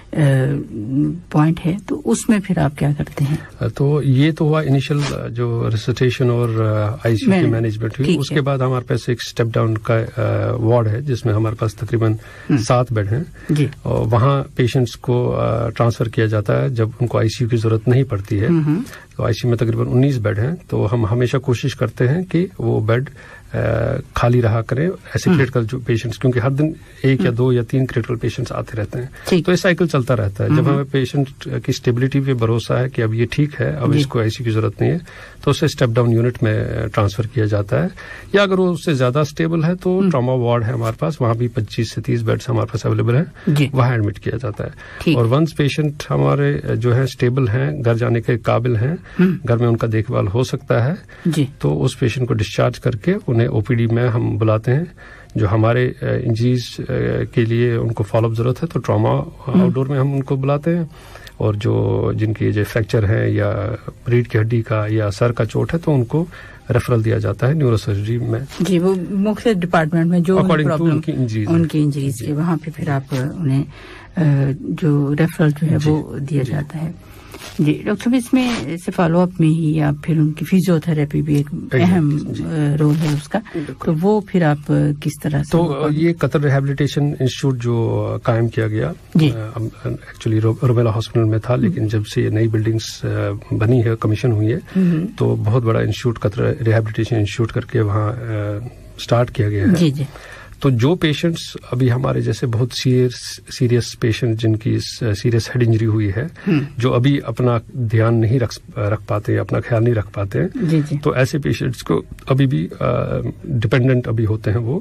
پوائنٹ ہے تو اس میں پھر آپ کیا کرتے ہیں؟ تو یہ تو ہوا انیشل جو ریسسیٹیشن اور آئی سی یو کی مینجمنٹ ہوئی. اس کے بعد ہمارے پاس ایک اسٹیپ ڈاؤن کا وارڈ ہے جس میں ہمارے پاس تقریباً سات بیڈ ہیں جی. اور وہاں پیشنٹس کو ٹرانسفر کیا جاتا ہے جب ان کو آئی سی یو کی ضرورت نہیں پڑتی ہے. تو آئی سی یو میں تقریباً انیس بیڈ ہیں تو ہم ہمیشہ کوشش کرتے ہیں کہ وہ بیڈ خالی رہا کریں ایسے کریٹیکل جو پیشنٹس کیونکہ ہر دن ایک یا دو یا تین کریٹیکل پیشنٹس آتے رہتے ہیں تو یہ سائیکل چلتا رہتا ہے. جب ہمیں پیشنٹ کی اسٹیبلٹی پہ بھروسہ ہے کہ اب یہ ٹھیک ہے اب اس کو آئی سی کی ضرورت نہیں ہے تو اسے اسٹیپ ڈاؤن یونٹ میں ٹرانسفر کیا جاتا ہے. یا اگر وہ اس سے زیادہ اسٹیبل ہے تو ٹراما وارڈ ہے ہمارے پاس وہاں بھی پچیس سے تیس بیڈس ہمارے پاس اویلیبل ہیں وہاں ایڈمٹ کیا جاتا ہے. اور ونس پیشنٹ ہمارے جو ہے اسٹیبل ہیں گھر جانے کے قابل ہیں گھر میں ان کا دیکھ بھال ہو سکتا ہے تو اس پیشنٹ کو ڈسچارج کر کے انہیں او پی ڈی میں ہم بلاتے ہیں. جو ہمارے انجریز کے لیے ان کو فالو اپ ضرورت ہے تو ٹراما آؤٹ ڈور میں ہم ان کو بلاتے ہیں. اور جو جن کی جو فریکچر ہے یا ریڑھ کی ہڈی کا یا سر کا چوٹ ہے تو ان کو ریفرل دیا جاتا ہے نیورو سرجری میں جی. وہ مختلف ڈپارٹمنٹ میں جو ان کی انجریز ان کی انجریز کے وہاں پہ پھر آپ انہیں جو ریفرل جو ہے وہ دیا جاتا ہے. جی ڈاکٹر صاحب اس میں سے فالو اپ میں ہی یا پھر ان کی فزیو تھراپی بھی ایک اہم رول ہے اس کا تو وہ پھر آپ کس طرح سے؟ تو یہ قطر ریہیبلیٹیشن انسٹیٹیوٹ جو قائم کیا گیا ایکچولی روبیلا ہاسپٹل میں تھا لیکن جب سے یہ نئی بلڈنگس بنی ہے کمیشن ہوئی ہے تو بہت بڑا انسٹیٹیوٹ قطر ریہیبلیٹیشن انسٹیٹیوٹ کر کے وہاں اسٹارٹ کیا گیا ہے. جی جی. تو جو پیشنٹس ابھی ہمارے جیسے بہت سیریس پیشنٹ جن کی سیریس ہیڈ انجری ہوئی ہے جو ابھی اپنا دھیان نہیں رکھ پاتے اپنا خیال نہیں رکھ پاتے جی جی. تو ایسے پیشنٹس کو ابھی بھی ڈپینڈنٹ ابھی ہوتے ہیں وہ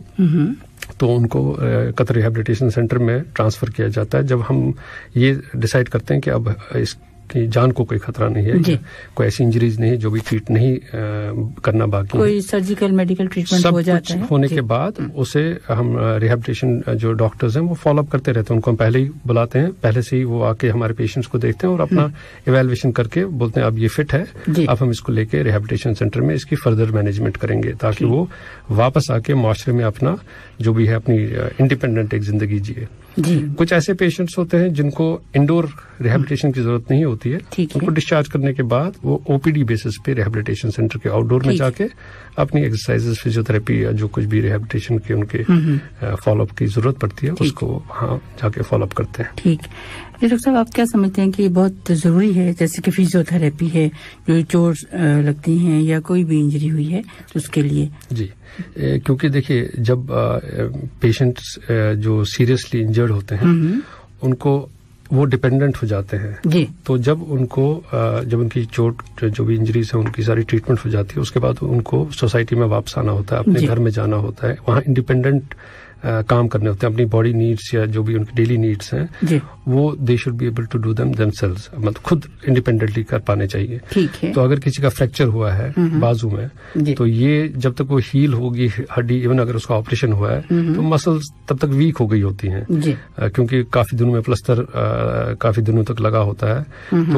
تو ان کو قطر ریہیبلیٹیشن سینٹر میں ٹرانسفر کیا جاتا ہے. جب ہم یہ ڈیسائیڈ کرتے ہیں کہ اب اس کی جان کو کوئی خطرہ نہیں ہے جی. کوئی ایسی انجریز نہیں جو بھی ٹریٹ نہیں کرنا باقی کوئی سرجیکل میڈیکل ٹریٹمنٹ ہو جاتا ہے ہونے کے بعد اسے ہم ریہیبلیٹیشن جو ڈاکٹرز ہیں وہ فالو اپ کرتے رہتے ہیں. ان کو ہم پہلے ہی بلاتے ہیں پہلے سے ہی وہ آ کے ہمارے پیشنٹس کو دیکھتے ہیں اور اپنا ایویلویشن کر کے بولتے ہیں اب یہ فٹ ہے اب ہم اس کو لے کے ریہیبلیٹیشن سینٹر میں اس کی فردر مینجمنٹ کریں گے تاکہ وہ واپس آ کے معاشرے میں اپنا جو بھی ہے اپنی انڈیپینڈنٹ ایک زندگی جیے. جی. کچھ ایسے پیشنٹس ہوتے ہیں جن کو انڈور ریہیبلیٹیشن کی ضرورت نہیں ہوتی ہے ان کو ڈسچارج کرنے کے بعد وہ او پی ڈی بیسس پہ ریہیبلیٹیشن سینٹر کے آؤٹ ڈور میں جا کے اپنی ایکسرسائز فزیو تھراپی یا جو کچھ بھی ریہیبلیٹیشن کے ان کے فالو اپ کی ضرورت پڑتی ہے اس کو وہاں جا کے فالو اپ کرتے ہیں. ٹھیک. ڈاکٹر صاحب آپ کیا سمجھتے ہیں کہ یہ بہت ضروری ہے جیسے کہ فزیو تھراپی ہے جو چوٹ لگتی ہیں یا کوئی بھی انجری ہوئی ہے تو اس کے لیے؟ جی کیونکہ دیکھیے جب پیشنٹس جو سیریسلی انجرڈ ہوتے ہیں ان کو وہ ڈپینڈنٹ ہو جاتے ہیں جی. تو جب ان کو جب ان کی چوٹ جو بھی انجریز ہیں ان کی ساری ٹریٹمنٹ ہو جاتی ہے اس کے بعد ان کو سوسائٹی میں واپس آنا ہوتا ہے اپنے گھر میں جانا ہوتا ہے وہاں انڈیپینڈنٹ کام کرنے ہوتے ہیں اپنی باڈی نیڈس یا جو بھی ان کی ڈیلی نیڈس ہیں جی. وہ they should be able to do them themselves مطلب خود انڈیپینڈنٹلی کر پانے چاہیے. ٹھیک ہے. تو اگر کسی کا فریکچر ہوا ہے بازو میں جی. تو یہ جب تک وہ ہیل ہوگی ہڈی ایون اگر اس کا آپریشن ہوا ہے تو مسلز تب تک ویک ہو گئی ہوتی ہیں جی. کیونکہ کافی دنوں میں پلستر کافی دنوں تک لگا ہوتا ہے تو وہ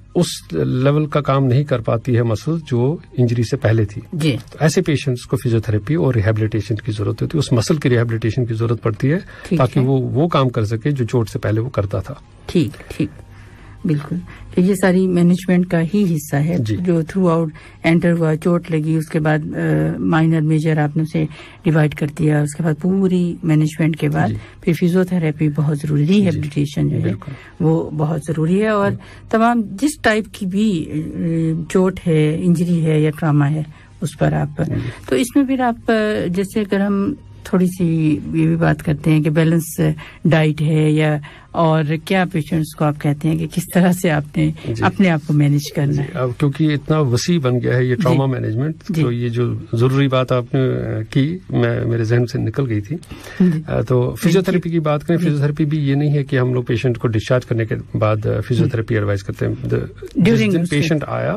اس لیول کا کام نہیں کر پاتی ہے مسل جو انجری سے پہلے تھی جی. تو ایسے پیشنٹس کو فزیوتھراپی اور ریہیبلیٹیشن کی ضرورت ہوتی ہے, اس مسل کی ریہیبلیٹیشن کی ضرورت پڑتی ہے تاکہ وہ وہ کام کر سکے جو چوٹ سے پہلے وہ کرتا تھا. ٹھیک ٹھیک بالکل. تو یہ ساری مینجمنٹ کا ہی حصہ ہے جی. جو تھرو آؤٹ انٹر ہوا, چوٹ لگی, اس کے بعد مائنر میجر آپ نے اسے ڈیوائڈ کر دیا, اس کے بعد پوری مینجمنٹ کے بعد جی. پھر فزیوتھراپی بہت ضروری, ریہیبلیٹیشن جو ہے وہ بہت ضروری ہے. اور تمام جس ٹائپ کی بھی چوٹ ہے, انجری ہے یا ٹراما ہے, اس پر آپ تو اس میں پھر آپ جیسے اگر ہم تھوڑی سی یہ بھی بات کرتے ہیں کہ بیلنس ڈائٹ ہے یا اور کیا پیشنٹس کو آپ کہتے ہیں کہ کس طرح سے آپ نے جی. اپنے آپ کو مینج کرنا ہے, اب کیونکہ یہ اتنا وسیع بن گیا ہے یہ ٹراما جی. مینجمنٹ جی. تو یہ جو ضروری بات آپ نے کی میں میرے ذہن سے نکل گئی تھی جی. تو فزیوتھراپی کی بات کریں, فزیوتھراپی بھی یہ نہیں ہے کہ ہم لوگ پیشنٹ کو ڈسچارج کرنے کے بعد فزیوتھراپی ایڈوائز کرتے ہیں. جس دن پیشنٹ آیا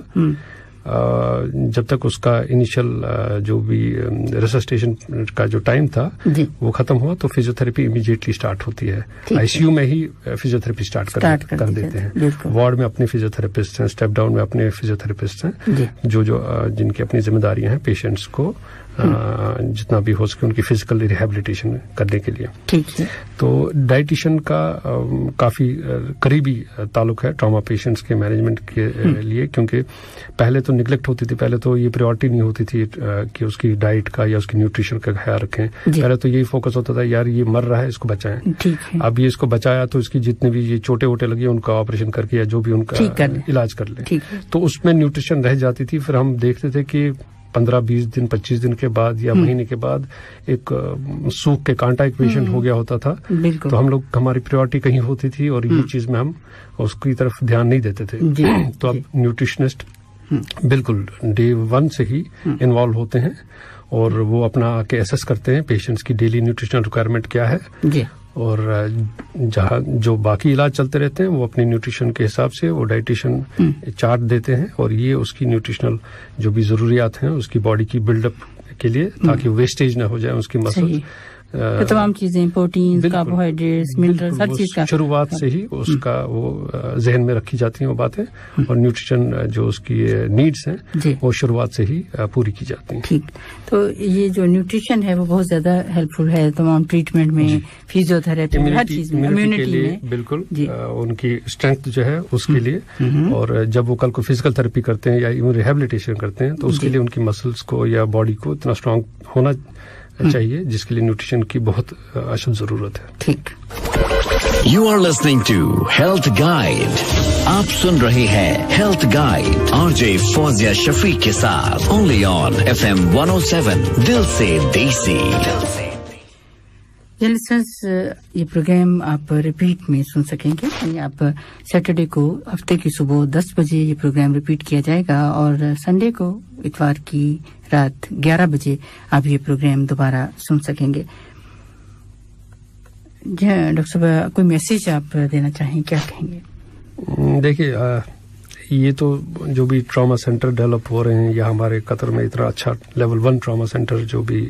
جب تک اس کا انیشل جو بھی ریسسٹیشن کا جو ٹائم تھا جی. وہ ختم ہوا تو فزیوتھراپی امیڈیٹلی اسٹارٹ ہوتی ہے. آئی سی یو میں ہی فزیوتھراپی اسٹارٹ کر, کر دیتے ہیں. وارڈ میں اپنے فزیوتھراپسٹ ہیں, اسٹیپ ڈاؤن میں اپنے فزیوتھراپسٹ ہیں جی. جو جو جن کی اپنی ذمہ داریاں ہیں پیشنٹس کو جتنا بھی ہو سکے ان کی فزیکل ریہیبلیٹیشن کرنے کے لیے. ٹھیک ہے. تو ڈائٹیشین کا کافی قریبی تعلق ہے ٹراما پیشنٹس کے مینجمنٹ کے لیے, کیونکہ پہلے تو نگلیکٹ ہوتی تھی, پہلے تو یہ پریورٹی نہیں ہوتی تھی کہ اس کی ڈائٹ کا یا اس کی نیوٹریشن کا خیال رکھیں. پہلے تو یہی فوکس ہوتا تھا یار یہ مر رہا ہے اس کو بچائیں. اب یہ اس کو بچایا تو اس کی جتنے بھی یہ چوٹے ووٹے لگے ان کا آپریشن کر کے یا جو بھی ان کا علاج کر لیں. تو اس میں نیوٹریشن رہ جاتی تھی. پھر ہم دیکھتے تھے کہ پندرہ بیس دن پچیس دن کے بعد یا مہینے کے بعد ایک سوکھ کے کانٹا ایک پیشنٹ ہو گیا ہوتا تھا. تو ہم لوگ ہماری پریورٹی کہیں ہوتی تھی اور یہ چیز میں ہم اس کی طرف دھیان نہیں دیتے تھے. تو اب نیوٹریشنسٹ بالکل ڈے ون سے ہی انوالو ہوتے ہیں اور وہ اپنا آ کے اسیس کرتے ہیں پیشنٹس کی ڈیلی نیوٹریشنل ریکوائرمنٹ کیا ہے جی. اور جہاں جو باقی علاج چلتے رہتے ہیں وہ اپنی نیوٹریشن کے حساب سے وہ ڈائٹیشن چارٹ دیتے ہیں اور یہ اس کی نیوٹریشنل جو بھی ضروریات ہیں اس کی باڈی کی بلڈ اپ کے لیے تاکہ ویسٹیج نہ ہو جائے اس کی مسل, تمام چیزیں پروٹین, کاربوہائیڈریٹس, منرلز, ہر چیز کا شروعات سے ہی اس کا وہ ذہن میں رکھی جاتی ہیں وہ باتیں, اور نیوٹریشن جو اس کی نیڈس ہیں وہ شروعات سے ہی پوری کی جاتی ہیں. ٹھیک. تو یہ جو نیوٹریشن ہے وہ بہت زیادہ ہیلپ فل ہے تمام ٹریٹمنٹ میں, فزیوتھراپی میں, ہر چیز میں, امیونٹی میں. بالکل ان کی اسٹرینتھ جو ہے اس کے لیے, اور جب وہ کل کو فزیکل تھراپی کرتے ہیں یا ایون ریہیبلیٹیشن کرتے ہیں تو اس کے لیے ان کی مسلس کو یا باڈی کو اتنا اسٹرانگ ہونا چاہیے جس کے لیے نیوٹریشن کی بہت اشد ضرورت ہے. ٹھیک. You are listening to health guide. آپ سن رہے ہیں health guide R J Fauzia Shafiq کے ساتھ only on F M one O seven دل سے دیسی. یہ پروگرام آپ ریپیٹ میں سن سکیں گے, یعنی آپ سیٹرڈے کو ہفتے کی صبح دس بجے یہ پروگرام ریپیٹ کیا جائے گا اور سنڈے کو اتوار کی رات گیارہ بجے آپ یہ پروگرام دوبارہ سن سکیں گے. جی ڈاکٹر صاحب کوئی میسج آپ دینا چاہیں, کیا کہیں گے؟ دیکھیے یہ تو جو بھی ٹراما سینٹر ڈیولپ ہو رہے ہیں یا ہمارے قطر میں اتنا اچھا لیول ون ٹراما سینٹر جو بھی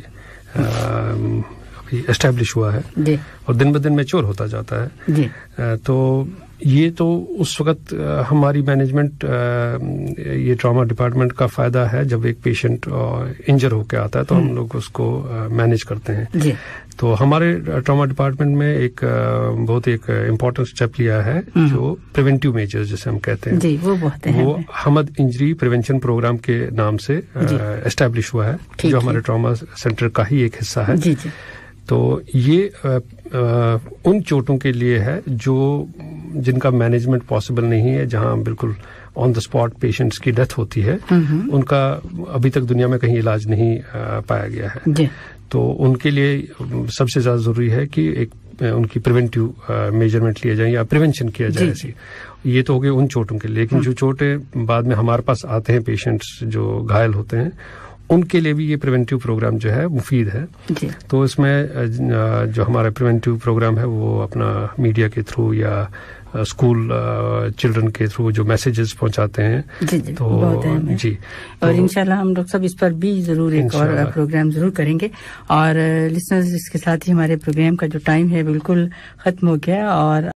اسٹیبلش ہوا ہے جی. اور دن بدن میچور ہوتا جاتا ہے جی. تو یہ تو اس وقت ہماری مینجمنٹ یہ ٹراما ڈپارٹمنٹ کا فائدہ ہے جب ایک پیشنٹ انجر ہو کے آتا ہے تو ہم لوگ اس کو مینج کرتے ہیں جی. تو ہمارے ٹراما ڈپارٹمنٹ میں ایک بہت ایک امپورٹنٹ اسٹیپ لیا ہے جو پریونٹیو میجرز جیسے ہم کہتے ہیں جی, وہ, وہ حمد انجری پریونشن پروگرام کے نام سے اسٹیبلش ہوا ہے جو ہمارے ٹراما سینٹر کا ہی ایک حصہ ہے جی, جی. تو یہ ان چوٹوں کے لیے ہے جو جن کا مینجمنٹ پاسبل نہیں ہے, جہاں بالکل آن دا اسپاٹ پیشنٹس کی ڈیتھ ہوتی ہے, ان کا ابھی تک دنیا میں کہیں علاج نہیں پایا گیا ہے جی. تو ان کے لیے سب سے زیادہ ضروری ہے کہ ایک ان کی پریونٹیو میجرمنٹ لیے جائیں یا پریونشن کیا جائے ایسی. یہ تو ہو گئے ان چوٹوں کے لیے, لیکن جو چوٹیں بعد میں ہمارے پاس آتے ہیں پیشنٹس جو گھائل ہوتے ہیں ان کے لیے بھی یہ پریونٹیو پروگرام جو ہے مفید ہے جی. تو اس میں جو ہمارا پریونٹیو پروگرام ہے وہ اپنا میڈیا کے تھرو یا اسکول چلڈرن کے تھرو جو میسیجز پہنچاتے ہیں جی جی تو جی, اور انشاءاللہ ہم ڈاکٹر صاحب اس پر بھی ضرور ایک اور پروگرام ضرور کریں گے. اور لسنرز اس کے ساتھ ہی ہمارے پروگرام کا جو ٹائم ہے بالکل ختم ہو گیا, اور